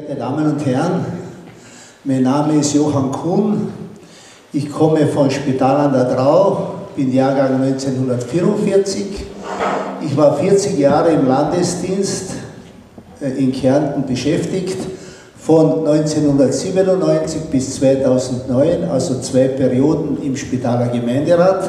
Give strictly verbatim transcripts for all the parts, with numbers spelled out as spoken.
Verehrte Damen und Herren, mein Name ist Johann Kuhn, ich komme von Spital an der Drau, bin Jahrgang neunzehnhundertvierundvierzig. Ich war vierzig Jahre im Landesdienst in Kärnten beschäftigt, von neunzehnhundertsiebenundneunzig bis zweitausendneun, also zwei Perioden im Spitaler Gemeinderat,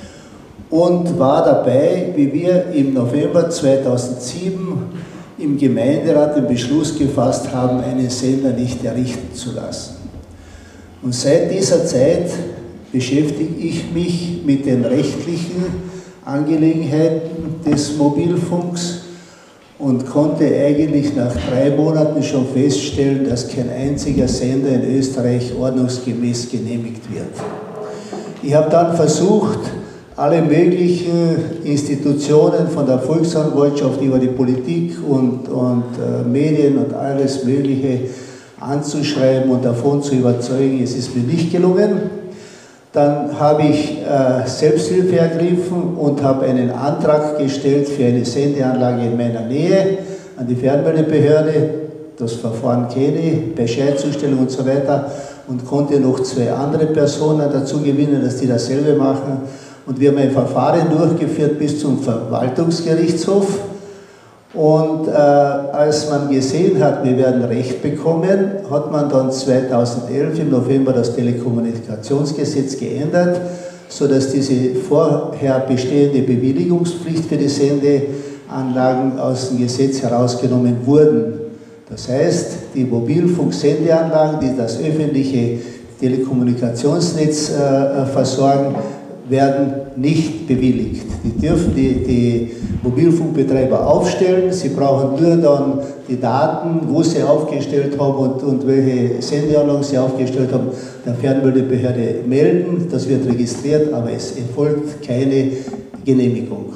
und war dabei, wie wir im November zweitausendsieben im Gemeinderat den Beschluss gefasst haben, einen Sender nicht errichten zu lassen. Und seit dieser Zeit beschäftige ich mich mit den rechtlichen Angelegenheiten des Mobilfunks und konnte eigentlich nach drei Monaten schon feststellen, dass kein einziger Sender in Österreich ordnungsgemäß genehmigt wird. Ich habe dann versucht, alle möglichen Institutionen von der Volksanwaltschaft über die Politik und, und äh, Medien und alles Mögliche anzuschreiben und davon zu überzeugen. Es ist mir nicht gelungen. Dann habe ich äh, Selbsthilfe ergriffen und habe einen Antrag gestellt für eine Sendeanlage in meiner Nähe an die Fernmeldebehörde. Das Verfahren kenne ich, Bescheidzustellung und so weiter, und konnte noch zwei andere Personen dazu gewinnen, dass die dasselbe machen. Und wir haben ein Verfahren durchgeführt bis zum Verwaltungsgerichtshof. Und äh, als man gesehen hat, wir werden Recht bekommen, hat man dann zweitausendelf im November das Telekommunikationsgesetz geändert, sodass diese vorher bestehende Bewilligungspflicht für die Sendeanlagen aus dem Gesetz herausgenommen wurden. Das heißt, die Mobilfunksendeanlagen, die das öffentliche Telekommunikationsnetz äh, versorgen, werden nicht bewilligt. Die dürfen die, die Mobilfunkbetreiber aufstellen, sie brauchen nur dann die Daten, wo sie aufgestellt haben und, und welche Sendeanlagen sie aufgestellt haben, der Fernmeldebehörde melden, das wird registriert, aber es erfolgt keine Genehmigung.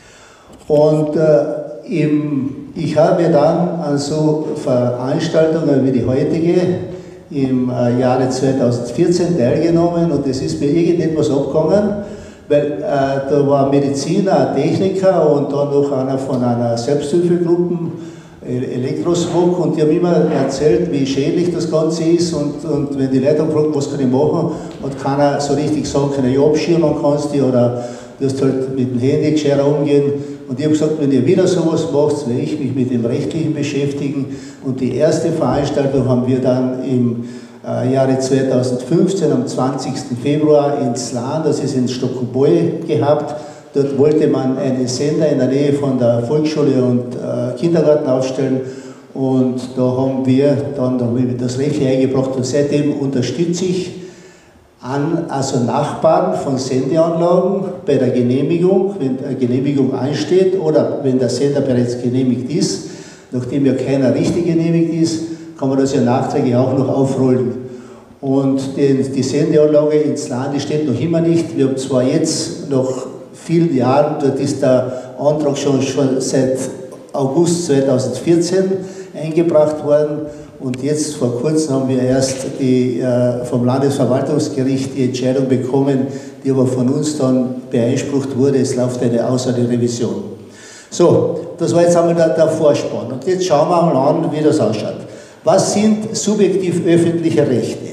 Und äh, im, ich habe dann an so Veranstaltungen wie die heutige im äh, Jahre zweitausendvierzehn teilgenommen, und es ist mir irgendetwas abgegangen, weil äh, da war ein Mediziner, ein Techniker und dann noch einer von einer Selbsthilfegruppe, Elektrosmog, und die haben immer erzählt, wie schädlich das Ganze ist, und, und wenn die Leute fragen, was kann ich machen, hat keiner so richtig sagen können, ja, abschirmen kannst du, oder du hast halt mit dem Handy gescheiter umgehen. Und ich habe gesagt, wenn ihr wieder sowas macht, werde ich mich mit dem Rechtlichen beschäftigen. Und die erste Veranstaltung haben wir dann im äh, Jahre zweitausendfünfzehn, am zwanzigsten Februar in Zlan, das ist in Stockenboi, gehabt. Dort wollte man einen Sender in der Nähe von der Volksschule und äh, Kindergarten aufstellen. Und da haben wir dann das Rechtliche eingebracht, und seitdem unterstütze ich an, also Nachbarn von Sendeanlagen bei der Genehmigung, wenn eine Genehmigung ansteht oder wenn der Sender bereits genehmigt ist. Nachdem ja keiner richtig genehmigt ist, kann man das ja nachträglich auch noch aufrollen. Und die, die Sendeanlage in Zlan, die steht noch immer nicht. Wir haben zwar jetzt nach vielen Jahren, dort ist der Antrag schon, schon seit August zweitausendvierzehn eingebracht worden. Und jetzt vor kurzem haben wir erst die, äh, vom Landesverwaltungsgericht die Entscheidung bekommen, die aber von uns dann beeinsprucht wurde. Es läuft eine außerordentliche Revision. So, das war jetzt einmal der, der Vorspann. Und jetzt schauen wir mal an, wie das ausschaut. Was sind subjektiv öffentliche Rechte?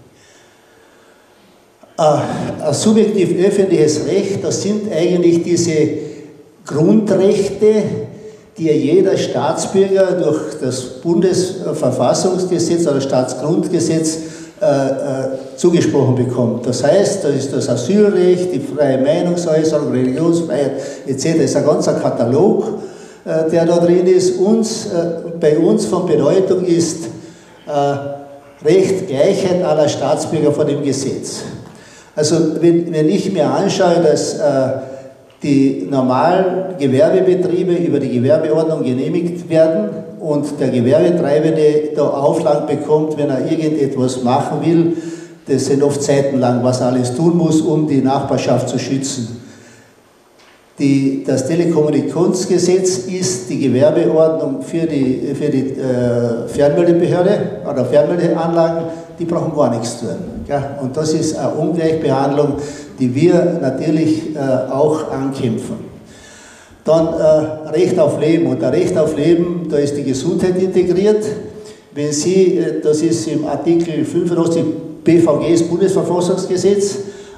Äh, ein subjektiv öffentliches Recht, das sind eigentlich diese Grundrechte, die ja jeder Staatsbürger durch das Bundesverfassungsgesetz oder Staatsgrundgesetz äh, äh, zugesprochen bekommt. Das heißt, das ist das Asylrecht, die freie Meinungsäußerung, Religionsfreiheit et cetera. Das ist ein ganzer Katalog, äh, der da drin ist. Uns, äh, bei uns von Bedeutung ist äh, Recht, Gleichheit aller Staatsbürger vor dem Gesetz. Also wenn, wenn ich mir anschaue, dass äh, die normalen Gewerbebetriebe über die Gewerbeordnung genehmigt werden und der Gewerbetreibende da Auflagen bekommt, wenn er irgendetwas machen will, das sind oft seitenlang, was er alles tun muss, um die Nachbarschaft zu schützen. Die, das Telekommunikationsgesetz ist die Gewerbeordnung für die, für die äh, Fernmeldebehörde oder Fernmeldeanlagen, die brauchen gar nichts tun. Ja? Und das ist eine Ungleichbehandlung, die wir natürlich äh, auch ankämpfen. Dann äh, Recht auf Leben. Und das Recht auf Leben, da ist die Gesundheit integriert. Wenn Sie, das ist im Artikel fünfundachtzig B V G, das Bundesverfassungsgesetz,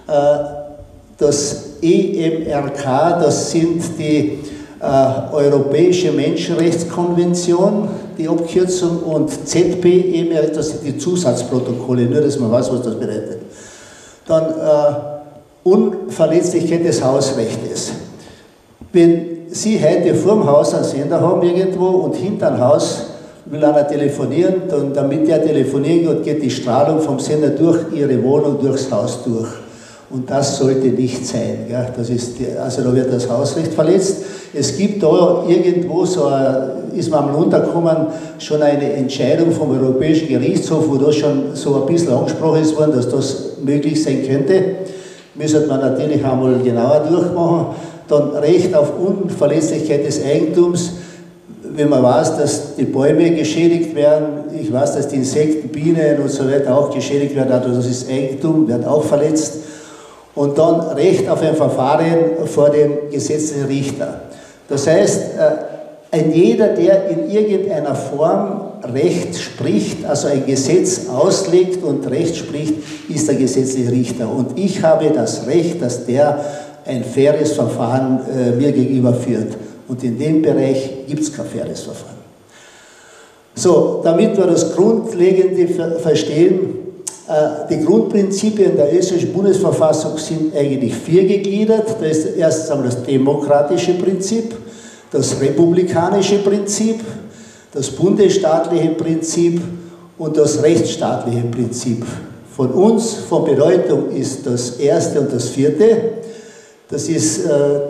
das E M R K, das sind die äh, Europäische Menschenrechtskonvention, die Abkürzung, und Z P E M R, das sind die Zusatzprotokolle, nur dass man weiß, was das bedeutet. Dann äh, Unverletzlichkeit des Hausrechtes. Wenn Sie heute vorm Haus einen Sender haben irgendwo und hinter dem Haus will einer telefonieren, dann, damit der telefonieren kann, geht die Strahlung vom Sender durch Ihre Wohnung, durchs Haus durch. Und das sollte nicht sein. Gell? Das ist die, also da wird das Hausrecht verletzt. Es gibt da irgendwo, so ein, ist man am runtergekommen, schon eine Entscheidung vom Europäischen Gerichtshof, wo das schon so ein bisschen angesprochen ist worden, dass das möglich sein könnte. Müsste man natürlich einmal genauer durchmachen. Dann Recht auf Unverletzlichkeit des Eigentums, wenn man weiß, dass die Bäume geschädigt werden, ich weiß, dass die Insekten, Bienen und so weiter auch geschädigt werden, also das ist Eigentum, wird auch verletzt. Und dann Recht auf ein Verfahren vor dem gesetzlichen Richter. Das heißt, ein jeder, der in irgendeiner Form Recht spricht, also ein Gesetz auslegt und Recht spricht, ist der gesetzliche Richter. Und ich habe das Recht, dass der ein faires Verfahren äh, mir gegenüber führt. Und in dem Bereich gibt es kein faires Verfahren. So, damit wir das Grundlegende ver verstehen, äh, die Grundprinzipien der österreichischen Bundesverfassung sind eigentlich vier gegliedert. Da ist erstens einmal das demokratische Prinzip, das republikanische Prinzip, das bundesstaatliche Prinzip und das rechtsstaatliche Prinzip. Von uns von Bedeutung ist das erste und das vierte. Das ist, äh,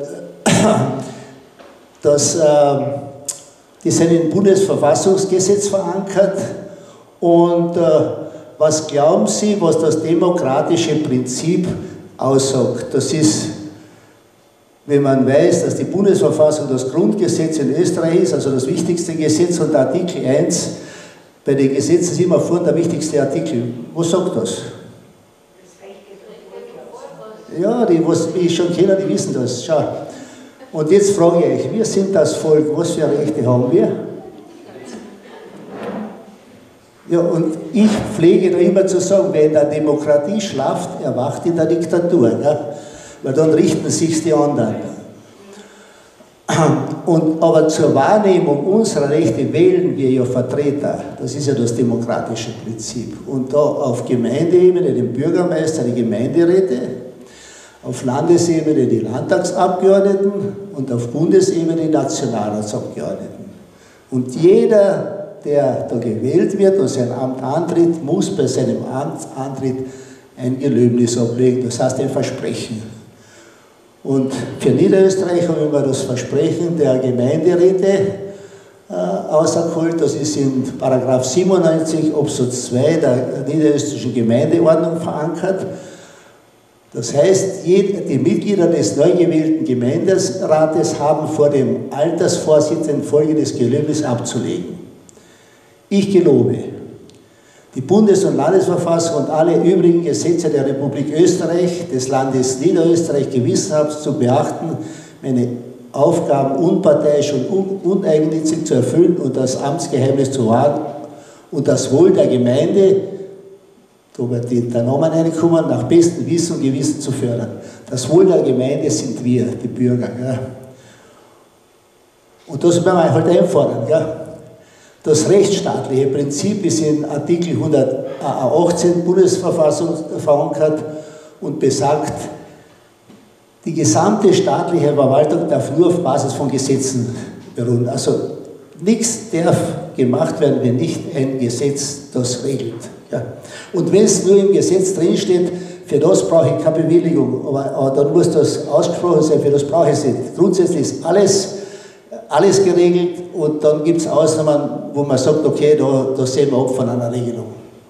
das, äh, die sind im Bundesverfassungsgesetz verankert. Und äh, was glauben Sie, was das demokratische Prinzip aussagt? Das ist, wenn man weiß, dass die Bundesverfassung das Grundgesetz in Österreich ist, also das wichtigste Gesetz, und Artikel eins, bei den Gesetzen ist immer vorne der wichtigste Artikel. Was sagt das? Ja, die, was ich schon kenne, die wissen das. Schau. Und jetzt frage ich euch, wir sind das Volk, was für Rechte haben wir? Ja, und ich pflege da immer zu sagen, wer in der Demokratie schlaft, erwacht in der Diktatur. Ja? Weil dann richten sich die anderen. Und, aber zur Wahrnehmung unserer Rechte wählen wir ja Vertreter. Das ist ja das demokratische Prinzip. Und da auf Gemeindeebene den Bürgermeister, die Gemeinderäte, auf Landesebene die Landtagsabgeordneten und auf Bundesebene die Nationalratsabgeordneten. Und jeder, der da gewählt wird und sein Amt antritt, muss bei seinem Amtsantritt ein Gelöbnis ablegen, das heißt ein Versprechen. Und für Niederösterreich haben wir das Versprechen der Gemeinderäte äh, auserkoren. Das ist in Paragraph siebenundneunzig Absatz zwei der niederösterreichischen Gemeindeordnung verankert. Das heißt, die Mitglieder des neu gewählten Gemeinderates haben vor dem Altersvorsitzenden folgendes Gelöbnis abzulegen. Ich gelobe, die Bundes- und Landesverfassung und alle übrigen Gesetze der Republik Österreich, des Landes Niederösterreich gewissenhaft zu beachten, meine Aufgaben unparteiisch und uneigennützig zu erfüllen und das Amtsgeheimnis zu wahren und das Wohl der Gemeinde, da wird der Name reinkommen, nach bestem Wissen und Gewissen zu fördern. Das Wohl der Gemeinde sind wir, die Bürger. Gell? Und das werden wir halt einfordern. Gell? Das rechtsstaatliche Prinzip ist in Artikel hundertachtzehn Bundesverfassung verankert und besagt, die gesamte staatliche Verwaltung darf nur auf Basis von Gesetzen beruhen. Also nichts darf gemacht werden, wenn nicht ein Gesetz das regelt. Ja. Und wenn es nur im Gesetz drinsteht, für das brauche ich keine Bewilligung, aber, aber dann muss das ausgesprochen sein, für das brauche ich es nicht. Grundsätzlich ist alles, alles geregelt und dann gibt es Ausnahmen, wo man sagt, okay, da, da sehen wir ab von einer Regelung.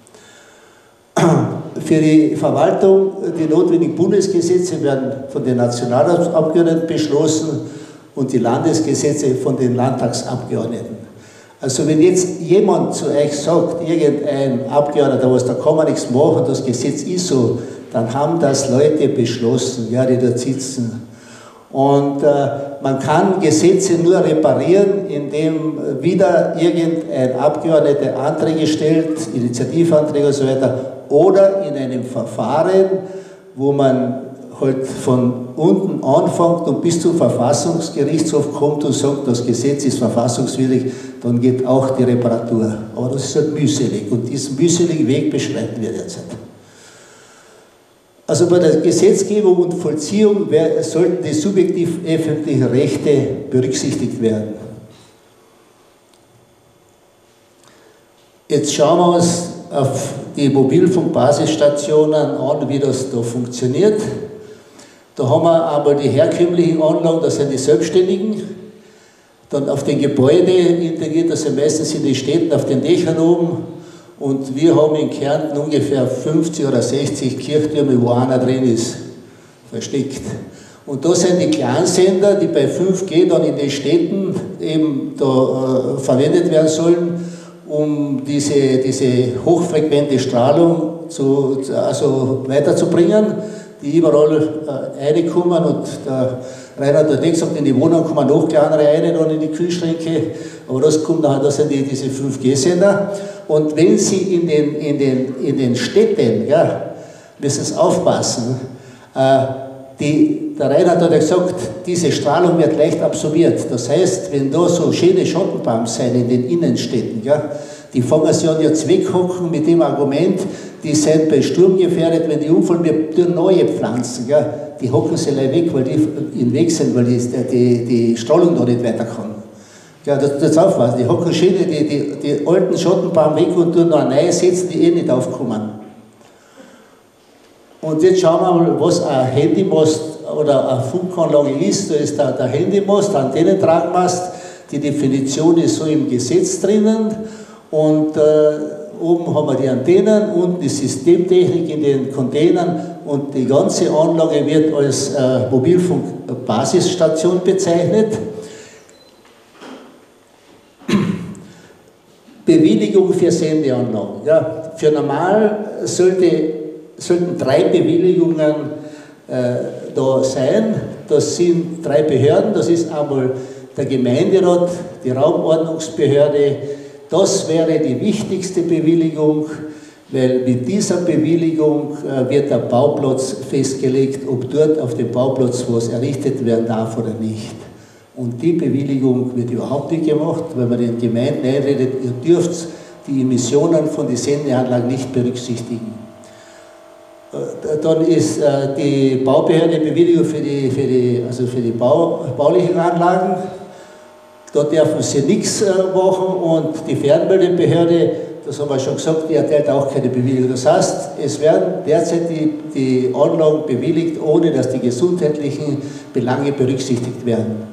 Für die Verwaltung, die notwendigen Bundesgesetze werden von den Nationalratsabgeordneten beschlossen und die Landesgesetze von den Landtagsabgeordneten. Also wenn jetzt jemand zu euch sagt, irgendein Abgeordneter, was da kann man nichts machen, das Gesetz ist so, dann haben das Leute beschlossen, ja, die dort sitzen. Und äh, man kann Gesetze nur reparieren, indem wieder irgendein Abgeordneter Anträge stellt, Initiativanträge und so weiter, oder in einem Verfahren, wo man halt von unten anfängt und bis zum Verfassungsgerichtshof kommt und sagt, das Gesetz ist verfassungswidrig, dann geht auch die Reparatur. Aber das ist halt mühselig und diesen mühseligen Weg beschreiten wir derzeit. Also bei der Gesetzgebung und Vollziehung sollten die subjektiv öffentlichen Rechte berücksichtigt werden. Jetzt schauen wir uns auf die Mobilfunkbasisstationen an, wie das da funktioniert. Da haben wir aber die herkömmlichen Anlagen, das sind die Selbstständigen. Dann auf den Gebäuden integriert, das sind meistens in den Städten auf den Dächern oben. Und wir haben in Kärnten ungefähr fünfzig oder sechzig Kirchtürme, wo einer drin ist, versteckt. Und da sind die Kleinsender, die bei fünf G dann in den Städten eben da äh, verwendet werden sollen, um diese, diese hochfrequente Strahlung zu, also weiterzubringen, die überall äh, reinkommen. Und der Reinhard hat nicht gesagt, in die Wohnung kommen noch kleinere rein, dann in die Kühlschränke, aber das kommt nachher, das sind die, diese fünf G Sender. Und wenn Sie in den, in den, in den Städten, ja, müssen Sie aufpassen, äh, die, der Reinhard hat ja gesagt, diese Strahlung wird leicht absorbiert. Das heißt, wenn da so schöne Schottenbaums sind in den Innenstädten, ja, die fangen sich an jetzt weghocken mit dem Argument, die sind bei Sturm gefährdet, wenn die umfallen, wir tun neue Pflanzen, ja, die hocken sie gleich weg, weil die in weg sind, weil die, die, die Strahlung da nicht weiter kann. Ja, das, das aufpassen, die hocken schön die, die, die alten Schottenbaum weg und tun noch eine neue setzen, die eh nicht aufkommen. Und jetzt schauen wir mal, was ein Handymast oder eine Funkanlage ist. Da ist der, der Handymast, der Antennentragmast. Die Definition ist so im Gesetz drinnen. Und äh, oben haben wir die Antennen, unten die Systemtechnik in den Containern. Und die ganze Anlage wird als äh, Mobilfunkbasisstation bezeichnet. Bewilligung für Sendeanlagen. Ja, für normal sollte sollten drei Bewilligungen äh, da sein. Das sind drei Behörden, das ist einmal der Gemeinderat, die Raumordnungsbehörde. Das wäre die wichtigste Bewilligung, weil mit dieser Bewilligung äh, wird der Bauplatz festgelegt, ob dort auf dem Bauplatz was errichtet werden darf oder nicht. Und die Bewilligung wird überhaupt nicht gemacht, weil man den Gemeinden einredet, ihr dürft die Emissionen von den Sendeanlagen nicht berücksichtigen. Dann ist äh, die Baubehörde Bewilligung für die, für die, also für die Bau, baulichen Anlagen. Da dürfen sie nichts äh, machen und die Fernmeldebehörde, das haben wir schon gesagt, die erteilt auch keine Bewilligung. Das heißt, es werden derzeit die, die Anlagen bewilligt, ohne dass die gesundheitlichen Belange berücksichtigt werden.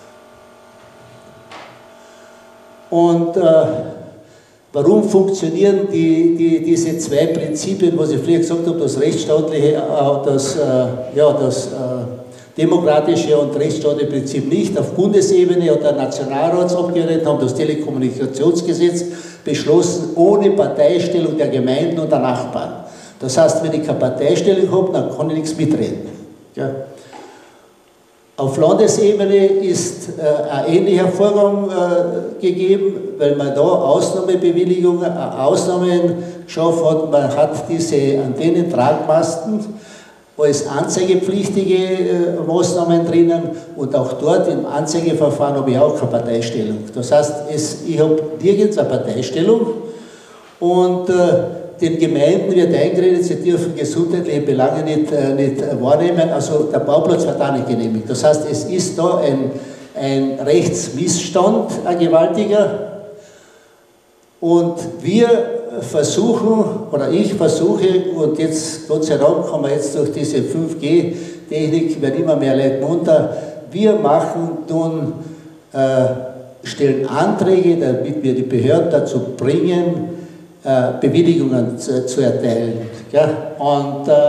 Und äh, warum funktionieren die, die, diese zwei Prinzipien, was ich früher gesagt habe, das rechtsstaatliche, das, ja, das demokratische und rechtsstaatliche Prinzip nicht? Auf Bundesebene hat der Nationalratsabgeordnete haben das Telekommunikationsgesetz beschlossen, ohne Parteistellung der Gemeinden und der Nachbarn. Das heißt, wenn ich keine Parteistellung habe, dann kann ich nichts mitreden. Ja. Auf Landesebene ist äh, ein ähnlicher Vorgang äh, gegeben, weil man da Ausnahmebewilligungen, äh, Ausnahmen geschaffen hat. Man hat diese Antennentragmasten als anzeigepflichtige äh, Maßnahmen drinnen und auch dort im Anzeigeverfahren habe ich auch keine Parteistellung. Das heißt, es, ich habe nirgends eine Parteistellung und äh, den Gemeinden wird eingeredet, sie dürfen gesundheitliche Belange nicht, äh, nicht wahrnehmen, also der Bauplatz wird auch nicht genehmigt. Das heißt, es ist da ein, ein Rechtsmissstand, ein gewaltiger. Und wir versuchen, oder ich versuche, und jetzt, Gott sei Dank, haben wir jetzt durch diese fünf G Technik, werden immer mehr Leute munter, wir machen, tun, äh, stellen Anträge, damit wir die Behörden dazu bringen, Bewilligungen zu, zu erteilen. Ja? Und äh,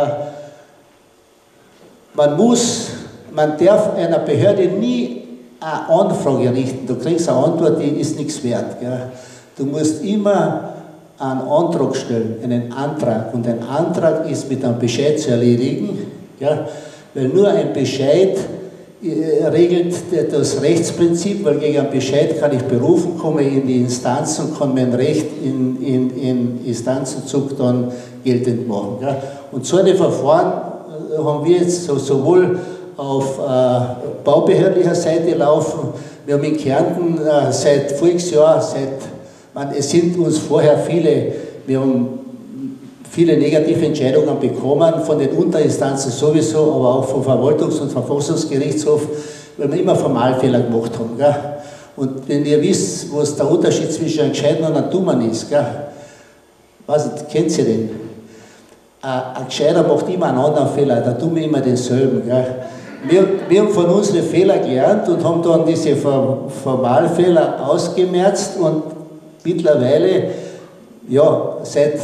man muss, man darf einer Behörde nie eine Anfrage richten. Du kriegst eine Antwort, die ist nichts wert. Ja? Du musst immer einen Antrag stellen, einen Antrag. Und ein Antrag ist mit einem Bescheid zu erledigen, ja? Weil nur ein Bescheid regelt das Rechtsprinzip, weil gegen einen Bescheid kann ich berufen, komme in die Instanz und kann mein Recht in, in, in Instanzenzug dann geltend machen. Gell? Und so eine Verfahren haben wir jetzt so, sowohl auf äh, baubehördlicher Seite laufen. Wir haben in Kärnten äh, seit voriges Jahr, seit, man, es sind uns vorher viele, wir haben viele negative Entscheidungen bekommen, von den Unterinstanzen sowieso, aber auch vom Verwaltungs- und Verfassungsgerichtshof, weil wir immer Formalfehler gemacht haben. Gell? Und wenn ihr wisst, was der Unterschied zwischen einem Gescheiten und einem Dummen ist, gell? Was, kennt ihr den? Ein Gescheiter macht immer einen anderen Fehler, der Dumme immer denselben. Gell? Wir, wir haben von unseren Fehlern gelernt und haben dann diese Formalfehler ausgemerzt und mittlerweile, ja, seit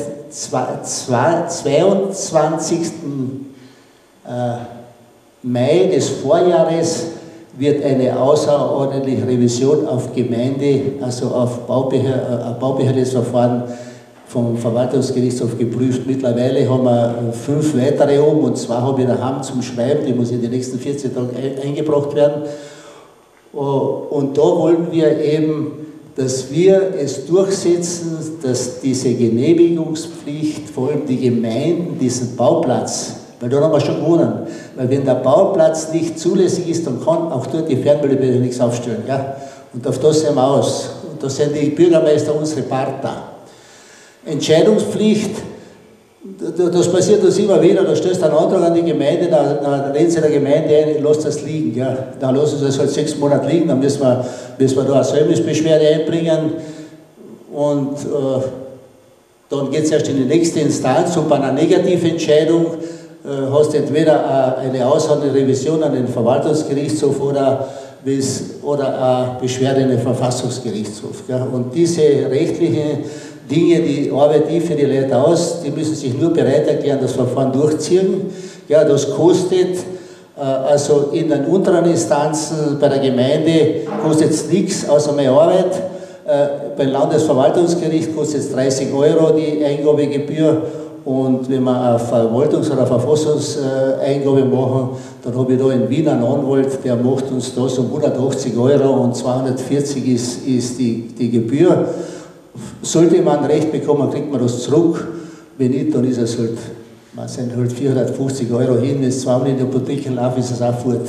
zweiundzwanzigsten Mai des Vorjahres wird eine außerordentliche Revision auf Gemeinde, also auf Baubehör, Baubehördenverfahren vom Verwaltungsgerichtshof geprüft. Mittlerweile haben wir fünf weitere oben und zwei habe ich daheim zum Schreiben, die muss in den nächsten vierzehn Tagen eingebracht werden. Und da wollen wir eben, dass wir es durchsetzen, dass diese Genehmigungspflicht, vor allem die Gemeinden, diesen Bauplatz, weil da haben wir schon gewonnen, weil wenn der Bauplatz nicht zulässig ist, dann kann auch dort die Fernmeldebehörde nichts aufstellen. Ja? Und auf das sind wir aus. Und da sind die Bürgermeister unsere Partner. Entscheidungspflicht, das passiert uns immer wieder, da stößt ein Antrag an die Gemeinde, da, da reden sie der Gemeinde ein, lasst das liegen. Ja. Dann lassen sie das halt sechs Monate liegen, dann müssen wir, müssen wir da eine Säumnisbeschwerde einbringen und äh, dann geht es erst in die nächste Instanz und bei einer Negativentscheidung äh, hast du entweder eine außerordentliche Revision an den Verwaltungsgerichtshof oder, oder eine Beschwerde in den Verfassungsgerichtshof. Ja. Und diese rechtliche Dinge, die arbeiten die für die Leute aus, die müssen sich nur bereit erklären, das Verfahren durchziehen. Ja, das kostet, äh, also in den unteren Instanzen bei der Gemeinde kostet es nichts außer mehr Arbeit. Äh, beim Landesverwaltungsgericht kostet es dreißig Euro die Eingabegebühr und wenn wir eine Verwaltungs- oder Verfassungseingabe machen, dann habe ich da in Wien einen Anwalt, der macht uns das um hundertachtzig Euro und zweihundertvierzig ist, ist die, die Gebühr. Sollte man Recht bekommen, kriegt man das zurück. Wenn nicht, dann ist es halt, man sind halt vierhundertfünfzig Euro hin, wenn es zweimal in die Apotheke läuft, ist es auch fort.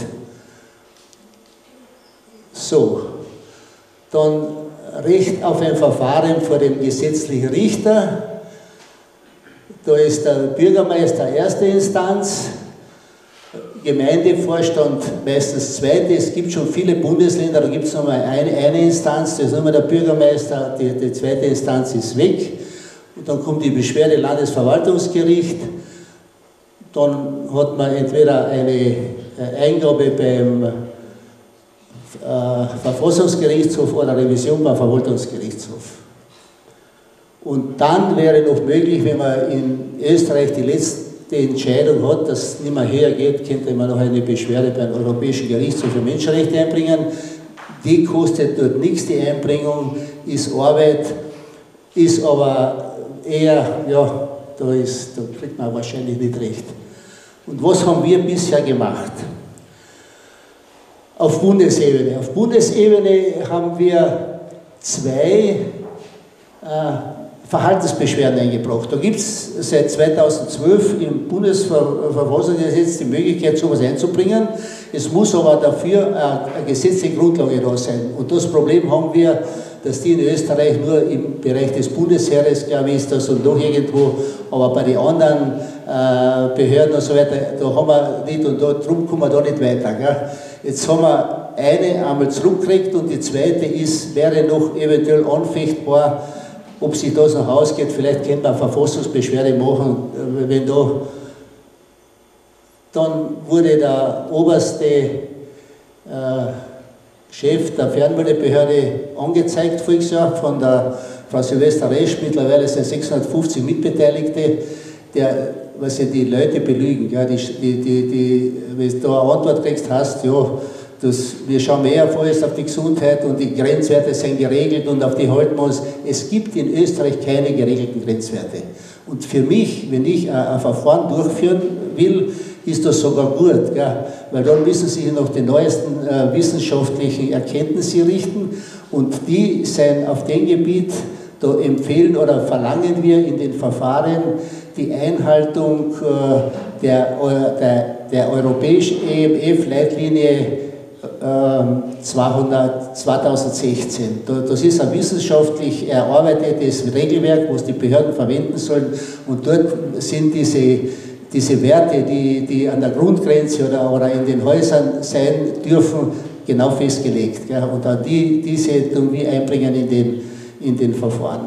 So, dann Recht auf ein Verfahren vor dem gesetzlichen Richter. Da ist der Bürgermeister erste Instanz, Gemeindevorstand meistens zweite. Es gibt schon viele Bundesländer, da gibt es nochmal eine, eine Instanz, das ist nur der Bürgermeister, die, die zweite Instanz ist weg. Und dann kommt die Beschwerde Landesverwaltungsgericht. Dann hat man entweder eine Eingabe beim äh, Verfassungsgerichtshof oder Revision beim Verwaltungsgerichtshof. Und dann wäre noch möglich, wenn man in Österreich die letzte Entscheidung hat, dass es nicht mehr hergeht, könnte man noch eine Beschwerde beim Europäischen Gerichtshof für Menschenrechte einbringen. Die kostet dort nichts, die Einbringung ist Arbeit, ist aber eher, ja, da, ist, da kriegt man wahrscheinlich nicht recht. Und was haben wir bisher gemacht? Auf Bundesebene. Auf Bundesebene haben wir zwei äh, Verhaltensbeschwerden eingebracht. Da gibt es seit zweitausendzwölf im Bundesverfassungsgesetz die Möglichkeit, sowas einzubringen. Es muss aber dafür eine gesetzliche Grundlage da sein. Und das Problem haben wir, dass die in Österreich nur im Bereich des Bundesheeres, glaube ich, ist das und noch irgendwo, aber bei den anderen äh, Behörden und so weiter, da haben wir nicht und da, darum kommen wir da nicht weiter. Gell? Jetzt haben wir eine einmal zurückgekriegt und die zweite ist, wäre noch eventuell anfechtbar, ob sich das noch ausgeht. Vielleicht könnte man eine Verfassungsbeschwerde machen, wenn da. Dann wurde der oberste äh, Chef der Fernmeldebehörde angezeigt, voriges Jahr, von der Frau Silvester Resch. Mittlerweile sind sechshundertfünfzig Mitbeteiligte, der, was ja die Leute belügen. Ja, die, die, die, die, wenn du da eine Antwort kriegst, hast, ja, das, wir schauen mehr vorerst auf die Gesundheit und die Grenzwerte sind geregelt und auf die halten wir uns. Es gibt in Österreich keine geregelten Grenzwerte. Und für mich, wenn ich ein Verfahren durchführen will, ist das sogar gut, gell? Weil dann müssen sie sich nach den neuesten äh, wissenschaftlichen Erkenntnissen richten und die sind auf dem Gebiet, da empfehlen oder verlangen wir in den Verfahren die Einhaltung äh, der, der, der europäischen E M F-Leitlinie zweitausendsechzehn. Das ist ein wissenschaftlich erarbeitetes Regelwerk, was die Behörden verwenden sollen, und dort sind diese, diese Werte, die, die an der Grundgrenze oder, oder in den Häusern sein dürfen, genau festgelegt. Gell? Und auch die, diese tun wir einbringen in den, in den Verfahren.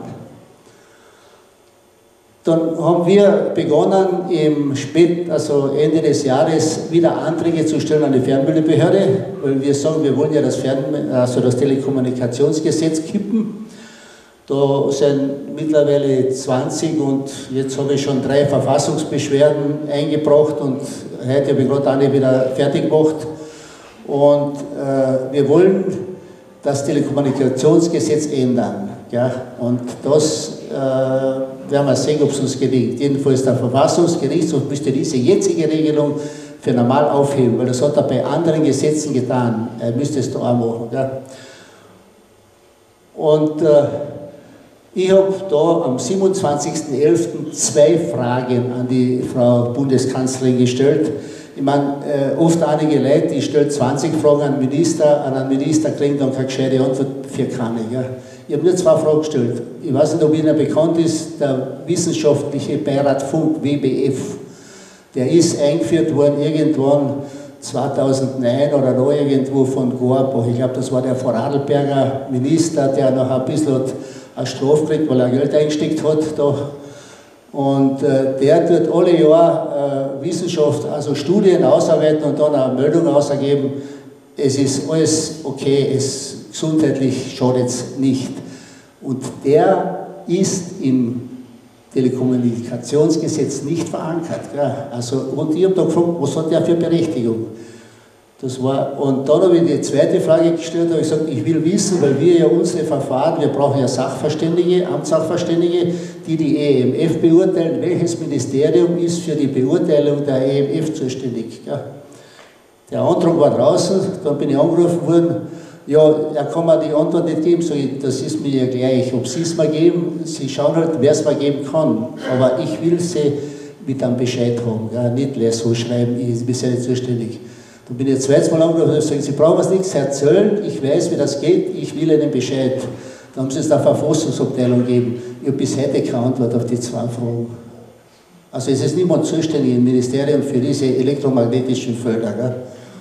Dann haben wir begonnen, im Spät, also Ende des Jahres wieder Anträge zu stellen an die Fernmeldebehörde, weil wir sagen, wir wollen ja das, Fern, also das Telekommunikationsgesetz kippen. Da sind mittlerweile zwanzig und jetzt habe ich schon drei Verfassungsbeschwerden eingebracht und heute habe ich gerade eine wieder fertig gemacht. Und äh, wir wollen das Telekommunikationsgesetz ändern. Ja? Und das äh, werden wir sehen, ob es uns gelingt. Jedenfalls der Verfassungsgerichtshof müsste diese jetzige Regelung für normal aufheben, weil das hat er bei anderen Gesetzen getan. Er müsste es da auch machen. Ja? Und äh, ich habe da am siebenundzwanzigsten elften zwei Fragen an die Frau Bundeskanzlerin gestellt. Ich meine, äh, oft einige Leute, die stellen zwanzig Fragen an den Minister, an einen Minister kriegen dann keine gescheite Antwort für keine. Ja? Ich habe nur zwei Fragen gestellt. Ich weiß nicht, ob Ihnen bekannt ist, der wissenschaftliche Beirat Funk, W B F, der ist eingeführt worden irgendwann zweitausendneun oder noch irgendwo von Gorbach. Ich glaube, das war der Vorarlberger Minister, der noch ein bisschen eine Strafe kriegt, weil er Geld eingesteckt hat. Da. Und äh, der tut alle Jahre äh, Wissenschaft, also Studien ausarbeiten und dann eine Meldung ausgeben. Es ist alles okay, es gesundheitlich schadet es nicht. Und der ist im Telekommunikationsgesetz nicht verankert. Gell? Also, und ich habe da gefragt, was hat der für Berechtigung? Das war, und dann habe ich die zweite Frage gestellt, habe ich gesagt, ich will wissen, weil wir ja unsere Verfahren, wir brauchen ja Sachverständige, Amtssachverständige, die die E M F beurteilen, welches Ministerium ist für die Beurteilung der E M F zuständig. Ja. Der Antrag war draußen, dann bin ich angerufen worden, ja, er kann mir die Antwort nicht geben, sage ich, das ist mir ja gleich, ob Sie es mir geben, Sie schauen halt, wer es mir geben kann, aber ich will sie mit einem Bescheid haben, ja, nicht gleich so schreiben, ich bin ja nicht zuständig. Dann bin ich jetzt zweites Mal angerufen und gesagt, Sie brauchen es nichts erzählen, ich weiß, wie das geht, ich will Ihnen Bescheid. Dann haben Sie es der Verfassungsabteilung gegeben. Ich habe bis heute keine Antwort auf die zwei Fragen. Also es ist niemand zuständig im Ministerium für diese elektromagnetischen Felder. Gell?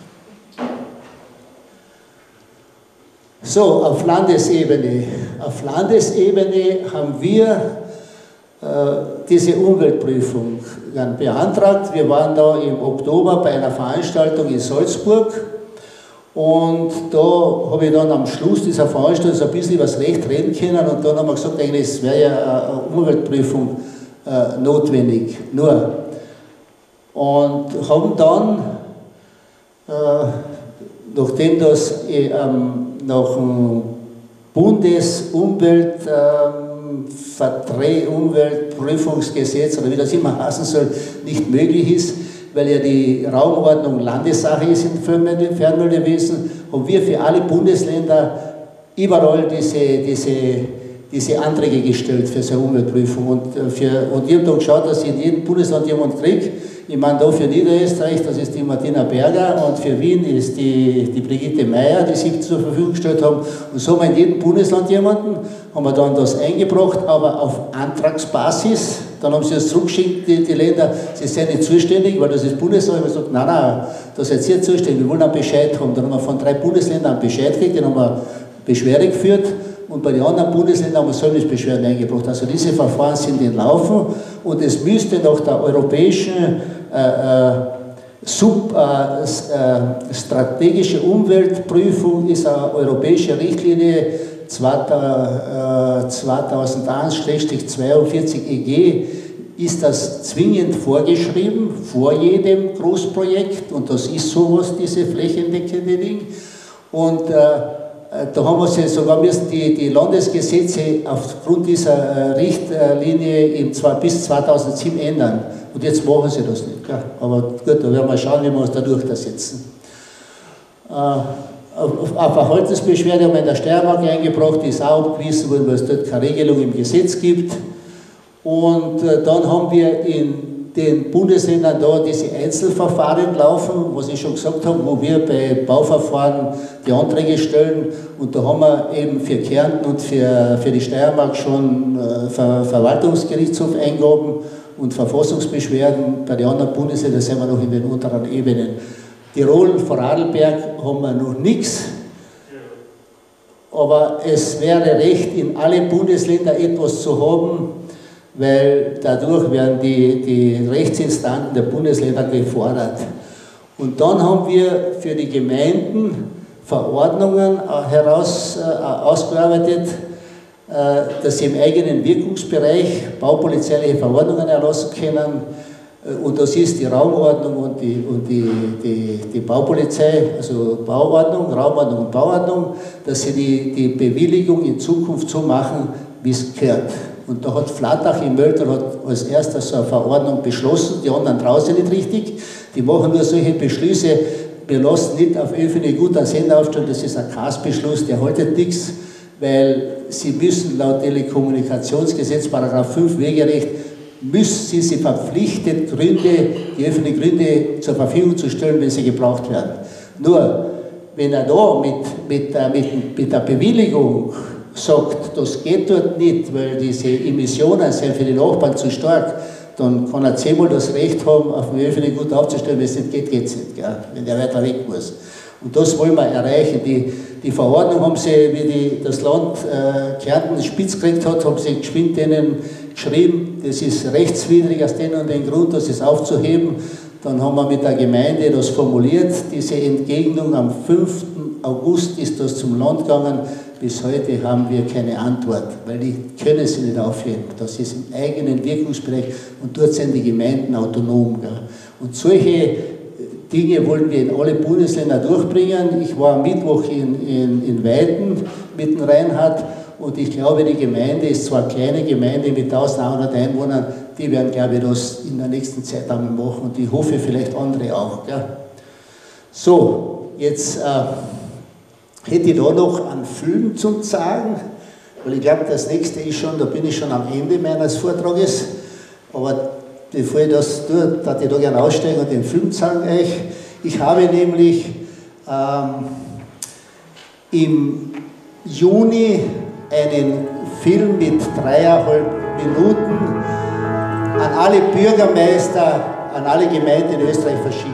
So, auf Landesebene. Auf Landesebene haben wir äh, diese Umweltprüfung beantragt. Wir waren da im Oktober bei einer Veranstaltung in Salzburg und da habe ich dann am Schluss dieser Veranstaltung so ein bisschen über das Recht reden können und dann haben wir gesagt, eigentlich es wäre ja eine Umweltprüfung äh, notwendig. Nur. Und haben dann, äh, nachdem das äh, ähm, nach dem Bundesumwelt ähm, Verträ- Umweltprüfungsgesetz oder wie das immer heißen soll, nicht möglich ist, weil ja die Raumordnung Landessache ist im Fernmeldewesen, haben wir für alle Bundesländer überall diese, diese, diese Anträge gestellt für so eine Umweltprüfung. Und, für, und ich habe dann geschaut, dass ich in jedem Bundesland jemand kriege. Ich meine, da für Niederösterreich, das ist die Martina Berger, und für Wien ist die, die Brigitte Meier, die sie zur Verfügung gestellt haben. Und so haben wir in jedem Bundesland jemanden, haben wir dann das eingebracht, aber auf Antragsbasis. Dann haben sie das zurückgeschickt, die, die Länder, sie sind nicht zuständig, weil das ist Bundesland. Ich habe gesagt, nein, nein, das seid ihr zuständig, wir wollen einen Bescheid haben. Dann haben wir von drei Bundesländern einen Bescheid gekriegt, den haben wir Beschwerde geführt. Und bei den anderen Bundesländern haben wir Servicebeschwerden eingebracht. Also diese Verfahren sind in Laufen und es müsste nach der europäischen äh, äh, Sub, äh, äh, strategische Umweltprüfung, ist eine europäische Richtlinie zweitausendeins zweiundvierzig E G, ist das zwingend vorgeschrieben vor jedem Großprojekt und das ist sowas, diese flächendeckende Ding. Und äh, Da haben wir sie sogar müssen die, die Landesgesetze aufgrund dieser Richtlinie im, bis zweitausendsieben ändern. Und jetzt machen sie das nicht. Gell? Aber gut, da werden wir schauen, wie wir uns da durchsetzen. Äh, auf, auf Verhaltensbeschwerde haben wir in der Steiermark eingebracht, die ist auch abgewiesen worden, weil es dort keine Regelung im Gesetz gibt. Und äh, dann haben wir in den Bundesländern da diese Einzelverfahren laufen, was ich schon gesagt habe, wo wir bei Bauverfahren die Anträge stellen. Und da haben wir eben für Kärnten und für, für die Steiermark schon äh, Ver Verwaltungsgerichtshof Eingaben und Verfassungsbeschwerden. Bei den anderen Bundesländern sind wir noch in den unteren Ebenen. Tirol, Vorarlberg haben wir noch nichts. Aber es wäre recht, in alle Bundesländer etwas zu haben, weil dadurch werden die, die Rechtsinstanzen der Bundesländer gefordert. Und dann haben wir für die Gemeinden Verordnungen heraus, äh, ausgearbeitet, äh, dass sie im eigenen Wirkungsbereich baupolizeiliche Verordnungen erlassen können. Und das ist die Raumordnung und die, und die, die, die Baupolizei, also Bauordnung, Raumordnung und Bauordnung, dass sie die, die Bewilligung in Zukunft so machen, wie es gehört. Und da hat Flatach im Mölter hat als erstes so eine Verordnung beschlossen, die anderen draußen nicht richtig. Die machen nur solche Beschlüsse, wir lassen nicht auf öffentliche Gut einen Sender aufstellen, das ist ein K A S-Beschluss, der haltet nichts, weil sie müssen laut Telekommunikationsgesetz, Paragraph fünf Wegerecht, müssen sie sich verpflichtet, Gründe, die öffentlichen Gründe zur Verfügung zu stellen, wenn sie gebraucht werden. Nur, wenn er da mit, mit, mit, mit der Bewilligung sagt, das geht dort nicht, weil diese Emissionen sind für die Nachbarn zu stark, dann kann er zehnmal das Recht haben, auf dem öffentlichen Gut aufzustellen, wenn es nicht geht, geht es nicht, gell? Wenn der weiter weg muss. Und das wollen wir erreichen. Die, die Verordnung haben sie, wie die, das Land äh, Kärnten spitz gekriegt hat, haben sie geschwind denen geschrieben, das ist rechtswidrig aus den und den Grund, das ist aufzuheben. Dann haben wir mit der Gemeinde das formuliert, diese Entgegnung am fünften August ist das zum Land gegangen. Bis heute haben wir keine Antwort, weil die können sie nicht aufheben. Das ist im eigenen Wirkungsbereich und dort sind die Gemeinden autonom. Gell? Und solche Dinge wollen wir in alle Bundesländer durchbringen. Ich war am Mittwoch in, in, in Weiden mit dem Reinhard und ich glaube, die Gemeinde ist zwar eine kleine Gemeinde mit eintausendeinhundert Einwohnern, die werden, glaube ich, das in der nächsten Zeit einmal machen und ich hoffe vielleicht andere auch. Gell? So, jetzt äh, hätte ich da noch einen Film zu sagen, weil ich glaube, das nächste ist schon, da bin ich schon am Ende meines Vortrages, aber bevor ich das tue, darf ich da gerne aussteigen und den Film zeigen euch. Ich habe nämlich ähm, im Juni einen Film mit dreieinhalb Minuten an alle Bürgermeister, an alle Gemeinden in Österreich verschickt.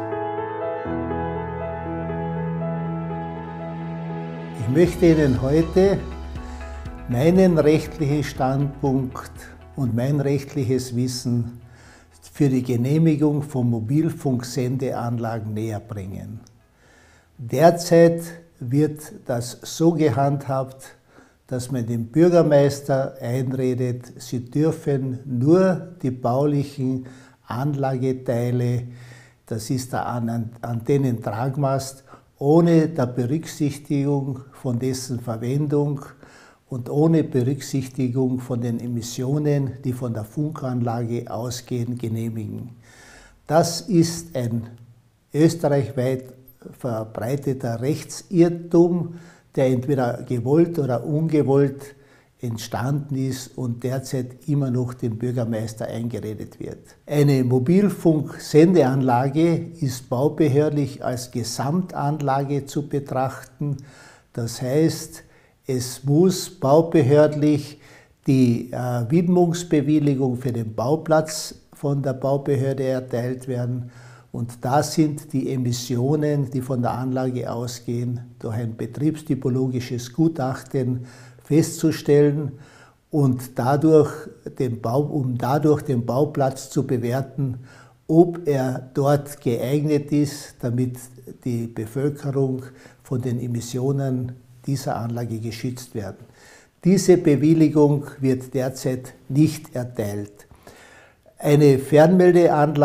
Ich möchte Ihnen heute meinen rechtlichen Standpunkt und mein rechtliches Wissen für die Genehmigung von Mobilfunksendeanlagen näher bringen. Derzeit wird das so gehandhabt, dass man dem Bürgermeister einredet, sie dürfen nur die baulichen Anlageteile, das ist der Antennentragmast, ohne der Berücksichtigung von dessen Verwendung und ohne Berücksichtigung von den Emissionen, die von der Funkanlage ausgehen, genehmigen. Das ist ein österreichweit verbreiteter Rechtsirrtum, der entweder gewollt oder ungewollt entstanden ist und derzeit immer noch dem Bürgermeister eingeredet wird. Eine Mobilfunksendeanlage ist baubehördlich als Gesamtanlage zu betrachten. Das heißt, es muss baubehördlich die äh, Widmungsbewilligung für den Bauplatz von der Baubehörde erteilt werden. Und da sind die Emissionen, die von der Anlage ausgehen, durch ein betriebstypologisches Gutachten festzustellen und dadurch den Bau, um dadurch den Bauplatz zu bewerten, ob er dort geeignet ist, damit die Bevölkerung von den Emissionen dieser Anlage geschützt werden. Diese Bewilligung wird derzeit nicht erteilt. Eine